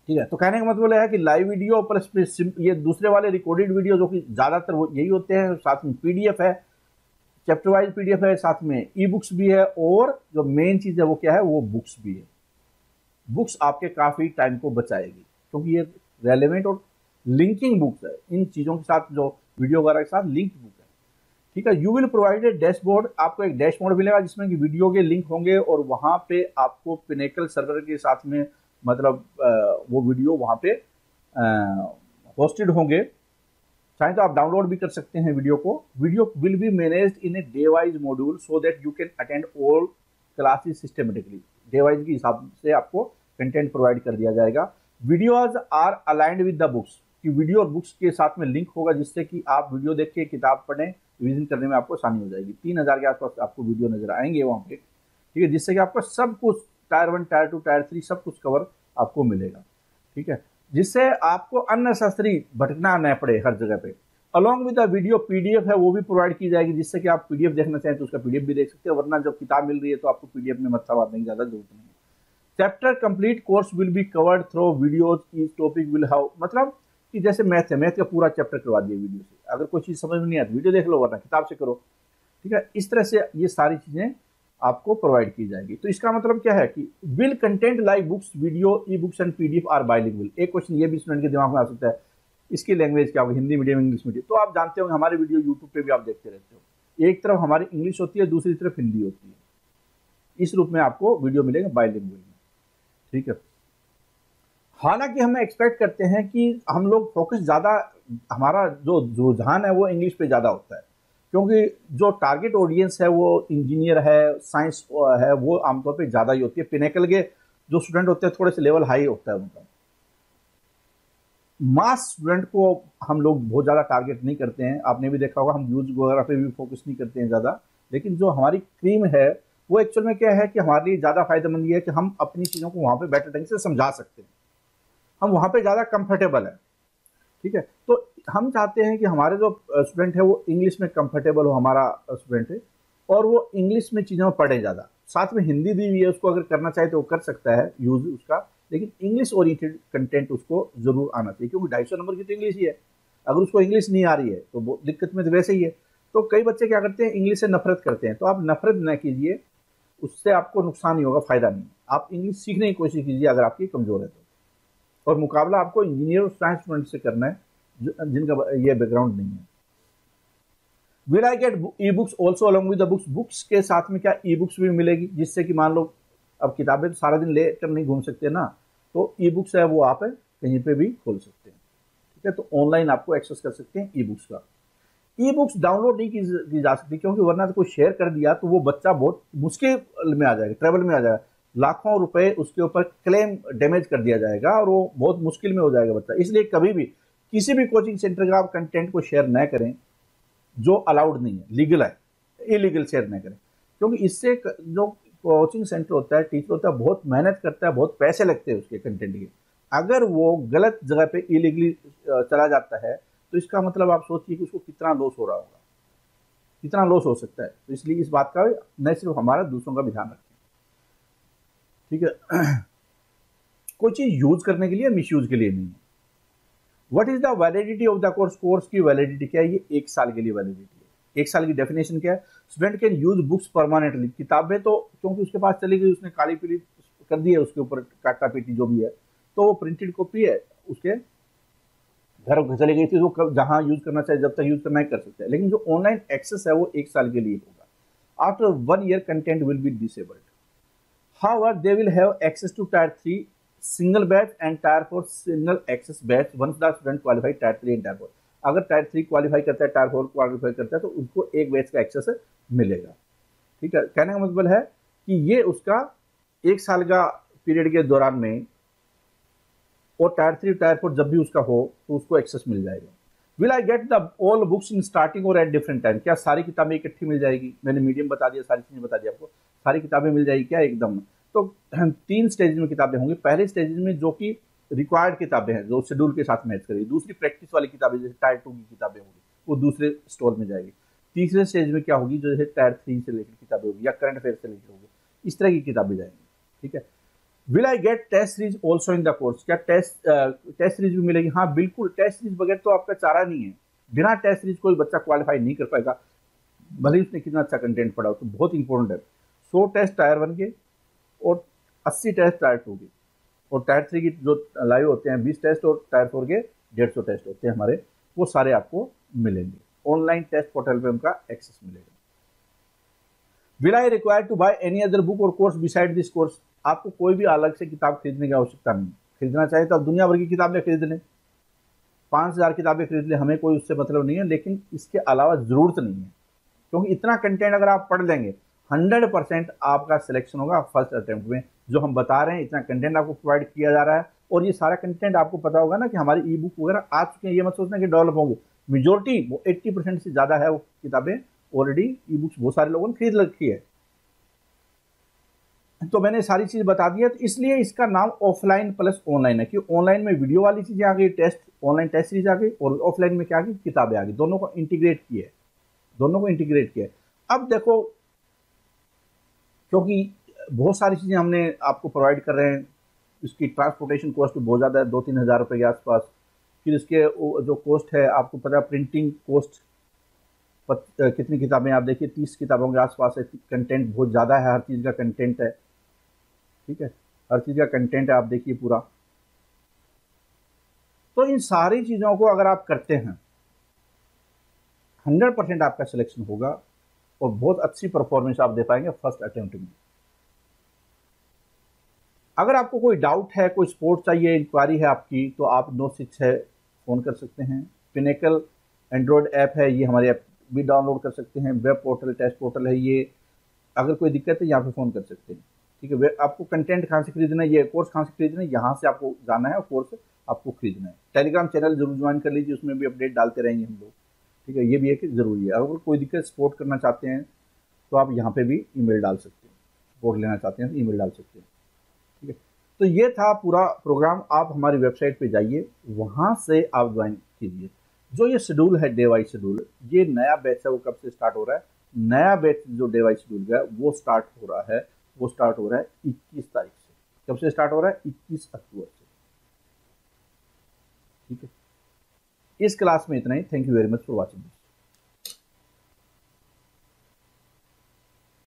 [SPEAKER 1] ठीक है। तो कहने का मतलब है कि लाइव वीडियो प्लस ये दूसरे वाले रिकॉर्डेड वीडियो जो कि ज़्यादातर वो यही होते हैं, साथ में पीडीएफ है, चैप्टर वाइज पीडीएफ है, साथ में ई बुक्स भी है, और जो मेन चीज़ है वो क्या है, वो बुक्स भी है। बुक्स आपके काफ़ी टाइम को बचाएगी क्योंकि ये रेलेवेंट और लिंकिंग बुक्स है, इन चीज़ों के साथ जो वीडियो वगैरह के साथ लिंक बुक है। ठीक है। You will provide a dashboard, आपको एक डैशबोर्ड मिलेगा जिसमें कि वीडियो के लिंक होंगे और वहाँ पे आपको पिनेकल सर्वर के साथ में मतलब वो वीडियो वहाँ पे होस्टेड होंगे। चाहे तो आप डाउनलोड भी कर सकते हैं वीडियो को। Video will be managed in a day wise module so that you can attend all classes systematically. Day wise के हिसाब से आपको कंटेंट प्रोवाइड कर दिया जाएगा। Videos are aligned with the books, कि वीडियो और बुक्स के साथ में लिंक होगा जिससे कि आप वीडियो देख के किताब पढ़ें, रिविजन करने में आपको आसानी हो जाएगी। तीन हज़ार के आसपास आपको वीडियो नजर आएंगे वहाँ पे। ठीक है, जिससे कि आपको सब कुछ tier one, tier two, tier three सब कुछ कवर आपको मिलेगा। ठीक है, जिससे आपको अननेसेसरी भटकना न पड़े हर जगह पे। Along with the video PDF है वो भी प्रोवाइड की जाएगी, जिससे कि आप पीडीएफ देखना चाहें तो उसका पीडीएफ भी देख सकते हैं, वरना जब किताब मिल रही है तो आपको पीडीएफ में मत्था मारने की ज्यादा जरूरत नहीं है। Chapter complete course will be covered through videos, each topic will have, मतलब कि जैसे मैथ है, मैथ का पूरा चैप्टर करवा दिया वीडियो से। अगर कोई चीज समझ में नहीं आती वीडियो देख लो, वरना किताब से करो। ठीक है, इस तरह से ये सारी चीजें आपको प्रोवाइड की जाएगी। तो इसका मतलब क्या है कि will content like books, video, e books and PDF are bilingual. एक क्वेश्चन ये भी स्टूडेंट के दिमाग में आ सकता है, इसकी लैंग्वेज क्या होगी, हिंदी मीडियम, इंग्लिश मीडियम। तो आप जानते होंगे हमारे वीडियो यूट्यूब पे भी आप देखते रहते हो, एक तरफ हमारी इंग्लिश होती है, दूसरी तरफ हिंदी होती है। इस रूप में आपको वीडियो मिलेगा बाइलिंगुअल में। ठीक है, हालांकि हम एक्सपेक्ट करते हैं कि हम लोग फोकस ज़्यादा, हमारा जो रुझान है वो इंग्लिश पे ज़्यादा होता है, क्योंकि जो टारगेट ऑडियंस है वो इंजीनियर है, साइंस है, वो आमतौर पे ज़्यादा ही होती है। पिनेकल के जो स्टूडेंट होते हैं थोड़े से लेवल हाई होता है उनका। मास स्टूडेंट को हम लोग बहुत ज़्यादा टारगेट नहीं करते हैं, आपने भी देखा होगा, हम व्यूज वगैरह पे भी फोकस नहीं करते हैं ज़्यादा। लेकिन जो हमारी क्रीम है वो एक्चुअल में क्या है कि हमारे लिए ज़्यादा फायदेमंद ये है कि हम अपनी चीज़ों को वहाँ पे बेटर ढंग से समझा सकते हैं, हम वहाँ पे ज़्यादा कंफर्टेबल है। ठीक है, तो हम चाहते हैं कि हमारे जो स्टूडेंट है वो इंग्लिश में कंफर्टेबल हो, हमारा स्टूडेंट है, और वो इंग्लिश में चीज़ों में पढ़े ज़्यादा। साथ में हिंदी दी हुई है, उसको अगर करना चाहे तो वो कर सकता है यूज उसका, लेकिन इंग्लिश ओरिएंटेड कंटेंट उसको जरूर आना चाहिए, क्योंकि ढाई सौ नंबर की तो इंग्लिश ही है। अगर उसको इंग्लिश नहीं आ रही है तो वो दिक्कत में तो वैसे ही है। तो कई बच्चे क्या करते हैं, इंग्लिश से नफरत करते हैं। तो आप नफरत न कीजिए, उससे आपको नुकसान ही होगा, फायदा नहीं। आप इंग्लिश सीखने की कोशिश कीजिए अगर आपकी कमजोर है तो, और मुकाबला आपको इंजीनियर और साइंस स्टूडेंट से करना है जिनका ये बैकग्राउंड नहीं है। Will I get e books also along with the books, books के साथ में क्या ई बुक्स भी मिलेगी, जिससे कि मान लो अब किताबें तो सारा दिन लेकर नहीं घूम सकते ना, तो ई बुक्स है वो आप कहीं पे भी खोल सकते हैं। ठीक है, तो ऑनलाइन आपको एक्सेस कर सकते हैं ई बुक्स का। ई बुक्स डाउनलोड नहीं की, की जा सकती, क्योंकि वरना तो कोई शेयर कर दिया तो वो बच्चा बहुत मुश्किल में आ जाएगा, ट्रबल में आ जाएगा, लाखों रुपए उसके ऊपर क्लेम डैमेज कर दिया जाएगा और वो बहुत मुश्किल में हो जाएगा बच्चा। इसलिए कभी भी किसी भी कोचिंग सेंटर का आप कंटेंट को शेयर न करें जो अलाउड नहीं है, लीगल है, इलीगल शेयर न करें, क्योंकि इससे जो कोचिंग सेंटर होता है, टीचर होता है, बहुत मेहनत करता है, बहुत पैसे लगते हैं उसके कंटेंट के। अगर वो गलत जगह पे इलीगली चला जाता है तो इसका मतलब आप सोचिए कि उसको कितना लॉस हो रहा होगा, कितना लॉस हो सकता है। तो इसलिए इस बात का न सिर्फ हमारा, दूसरों का भी ध्यान रखें। ठीक है, कोई चीज यूज करने के लिए, मिसयूज के लिए नहीं है। What is the validity of the course, course की वैलिडिटी क्या है, ये एक साल के लिए वैलिडिटी है। एक साल की डेफिनेशन क्या है, student can use books permanently. किताबें तो क्योंकि उसके पास चली गई, उसने काली पीली कर दी है, उसके ऊपर काटा पीटी जो भी है, तो वो प्रिंटेड कॉपी है, उसके घर चली गई थी, वो जहां यूज करना चाहे, जब तक यूज करना है कर सकते हैं। लेकिन जो ऑनलाइन एक्सेस है वो एक साल के लिए होगा। After one year content will be disabled. However, they will have access to Tier three single batch and Tier four single access batch once the student qualify Tier three and Tier four. अगर Tier three qualify करता है, Tier four qualify करता है, तो उसको एक batch का access मिलेगा। ठीक है, कहने का मतलब है कि ये उसका एक साल का पीरियड के दौरान में, और Tier three Tier four जब भी उसका हो तो उसको एक्सेस मिल जाएगा। Will I get the all books in starting or at different time, क्या सारी किताबें इकट्ठी मिल जाएगी? मैंने मीडियम बता दिया, सारी चीजें बता दी आपको, सारी किताबें मिल जाएगी क्या एकदम? तो तीन स्टेज में किताबें होंगी। पहले स्टेज में जो कि रिक्वायर्ड किताबें हैं, जो शेड्यूल के साथ मैच करेगी। दूसरी प्रैक्टिस वाली किताबें, जैसे टायर टू की किताबें होगी, वो दूसरे स्टोर में जाएगी। तीसरे स्टेज में क्या होगी, जो जैसे टायर थ्री से रिलेटेड किताबें होगी या करंट अफेयर से रिलेटेड होगी, इस तरह की किताबें जाएंगी। ठीक है, will I get test series also in the course, क्या टेस्ट टेस्ट सीरीज भी मिलेगी? हाँ बिल्कुल, टेस्ट सीरीज बगैर तो आपका चारा नहीं है। बिना टेस्ट सीरीज कोई बच्चा क्वालिफाई नहीं कर पाएगा, भले ही उसने कितना अच्छा कंटेंट पढ़ा हो। तो बहुत इंपॉर्टेंट है। सौ टेस्ट टायर वन के और अस्सी टेस्ट टायर टू के, और टायर थ्री की जो लाइव होते हैं बीस टेस्ट, और टायर फोर के डेढ़ सौ टेस्ट होते हैं हमारे, वो सारे आपको मिलेंगे। ऑनलाइन टेस्ट पोर्टल पे उनका एक्सेस मिलेगा। Will I require to buy any other book or course beside this course? आपको कोई भी अलग से किताब खरीदने की आवश्यकता नहीं। खरीदना चाहे तो आप दुनिया भर की किताबें खरीद लें, पाँच हज़ार किताबें खरीद लें, हमें कोई उससे मतलब नहीं है, लेकिन इसके अलावा ज़रूरत नहीं है, क्योंकि इतना कंटेंट अगर आप पढ़ लेंगे हंड्रेड परसेंट आपका सिलेक्शन होगा फर्स्ट अटेम्प्ट में। जो हम बता रहे हैं इतना कंटेंट आपको प्रोवाइड किया जा रहा है, और ये सारा कंटेंट आपको पता होगा ना कि हमारी ई बुक वगैरह आ चुके हैं। ये मत सोचना कि डेवलप होंगे, मेजोरिटी वो अस्सी परसेंट से ज़्यादा है वो किताबें ऑलरेडी ई बुक्स बहुत सारे लोगों ने खरीद रखी है। तो मैंने सारी चीज़ बता दी है, तो इसलिए इसका नाम ऑफलाइन प्लस ऑनलाइन है, कि ऑनलाइन में वीडियो वाली चीज़ें आ गई, टेस्ट ऑनलाइन टेस्ट सीरीज आ गई, और ऑफलाइन में क्या आ गई, किताबें आ गई। दोनों को इंटीग्रेट किया है, दोनों को इंटीग्रेट किया है। अब देखो, क्योंकि बहुत सारी चीज़ें हमने आपको प्रोवाइड कर रहे हैं, इसकी ट्रांसपोर्टेशन कॉस्ट बहुत ज़्यादा है, दो तीन हज़ार रुपये के आसपास। फिर इसके जो कॉस्ट है आपको पता है, प्रिंटिंग कॉस्ट, कितनी किताबें आप देखिए तीस किताबों के आसपास है। कंटेंट बहुत ज़्यादा है, हर चीज़ का कंटेंट है, ठीक है, हर चीज़ का कंटेंट है, आप देखिए पूरा। तो इन सारी चीज़ों को अगर आप करते हैं हंड्रेड परसेंट आपका सिलेक्शन होगा, और बहुत अच्छी परफॉर्मेंस आप दे पाएंगे फर्स्ट अटेम्प्ट में। अगर आपको कोई डाउट है, कोई सपोर्ट चाहिए, इंक्वायरी है आपकी, तो आप नौ सिक्स है फ़ोन कर सकते हैं। पिनेकल एंड्रॉयड ऐप है, ये हमारे ऐप भी डाउनलोड कर सकते हैं। वेब पोर्टल, टेस्ट पोर्टल है ये। अगर कोई दिक्कत है यहाँ पे फ़ोन कर सकते हैं, ठीक है। वे आपको कंटेंट कहाँ से खरीदना है, ये कोर्स कहाँ से खरीदना है, यहाँ से आपको जाना है और कोर्स आपको खरीदना है। टेलीग्राम चैनल जरूर ज्वाइन कर लीजिए, उसमें भी अपडेट डालते रहेंगे हम लोग, ठीक है। ये भी एक ज़रूरी है। अगर कोई दिक्कत सपोर्ट करना चाहते हैं तो आप यहाँ पे भी ईमेल डाल सकते हैं, सपोर्ट लेना चाहते हैं तो ईमेल डाल सकते हैं, ठीक है। तो ये था पूरा प्रोग्राम। आप हमारी वेबसाइट पे जाइए, वहाँ से आप ज्वाइन कीजिए। जो ये शेड्यूल है, डे वाइज शेड्यूल, ये नया बैच है, वो कब से स्टार्ट हो रहा है? नया बैच जो डे वाइज शेड्यूल का है वो स्टार्ट हो रहा है, वो स्टार्ट हो रहा है इक्कीस तारीख से। कब से स्टार्ट हो रहा है? इक्कीस अक्टूबर से, ठीक है। इस क्लास में इतना ही। Thank you very much for watching.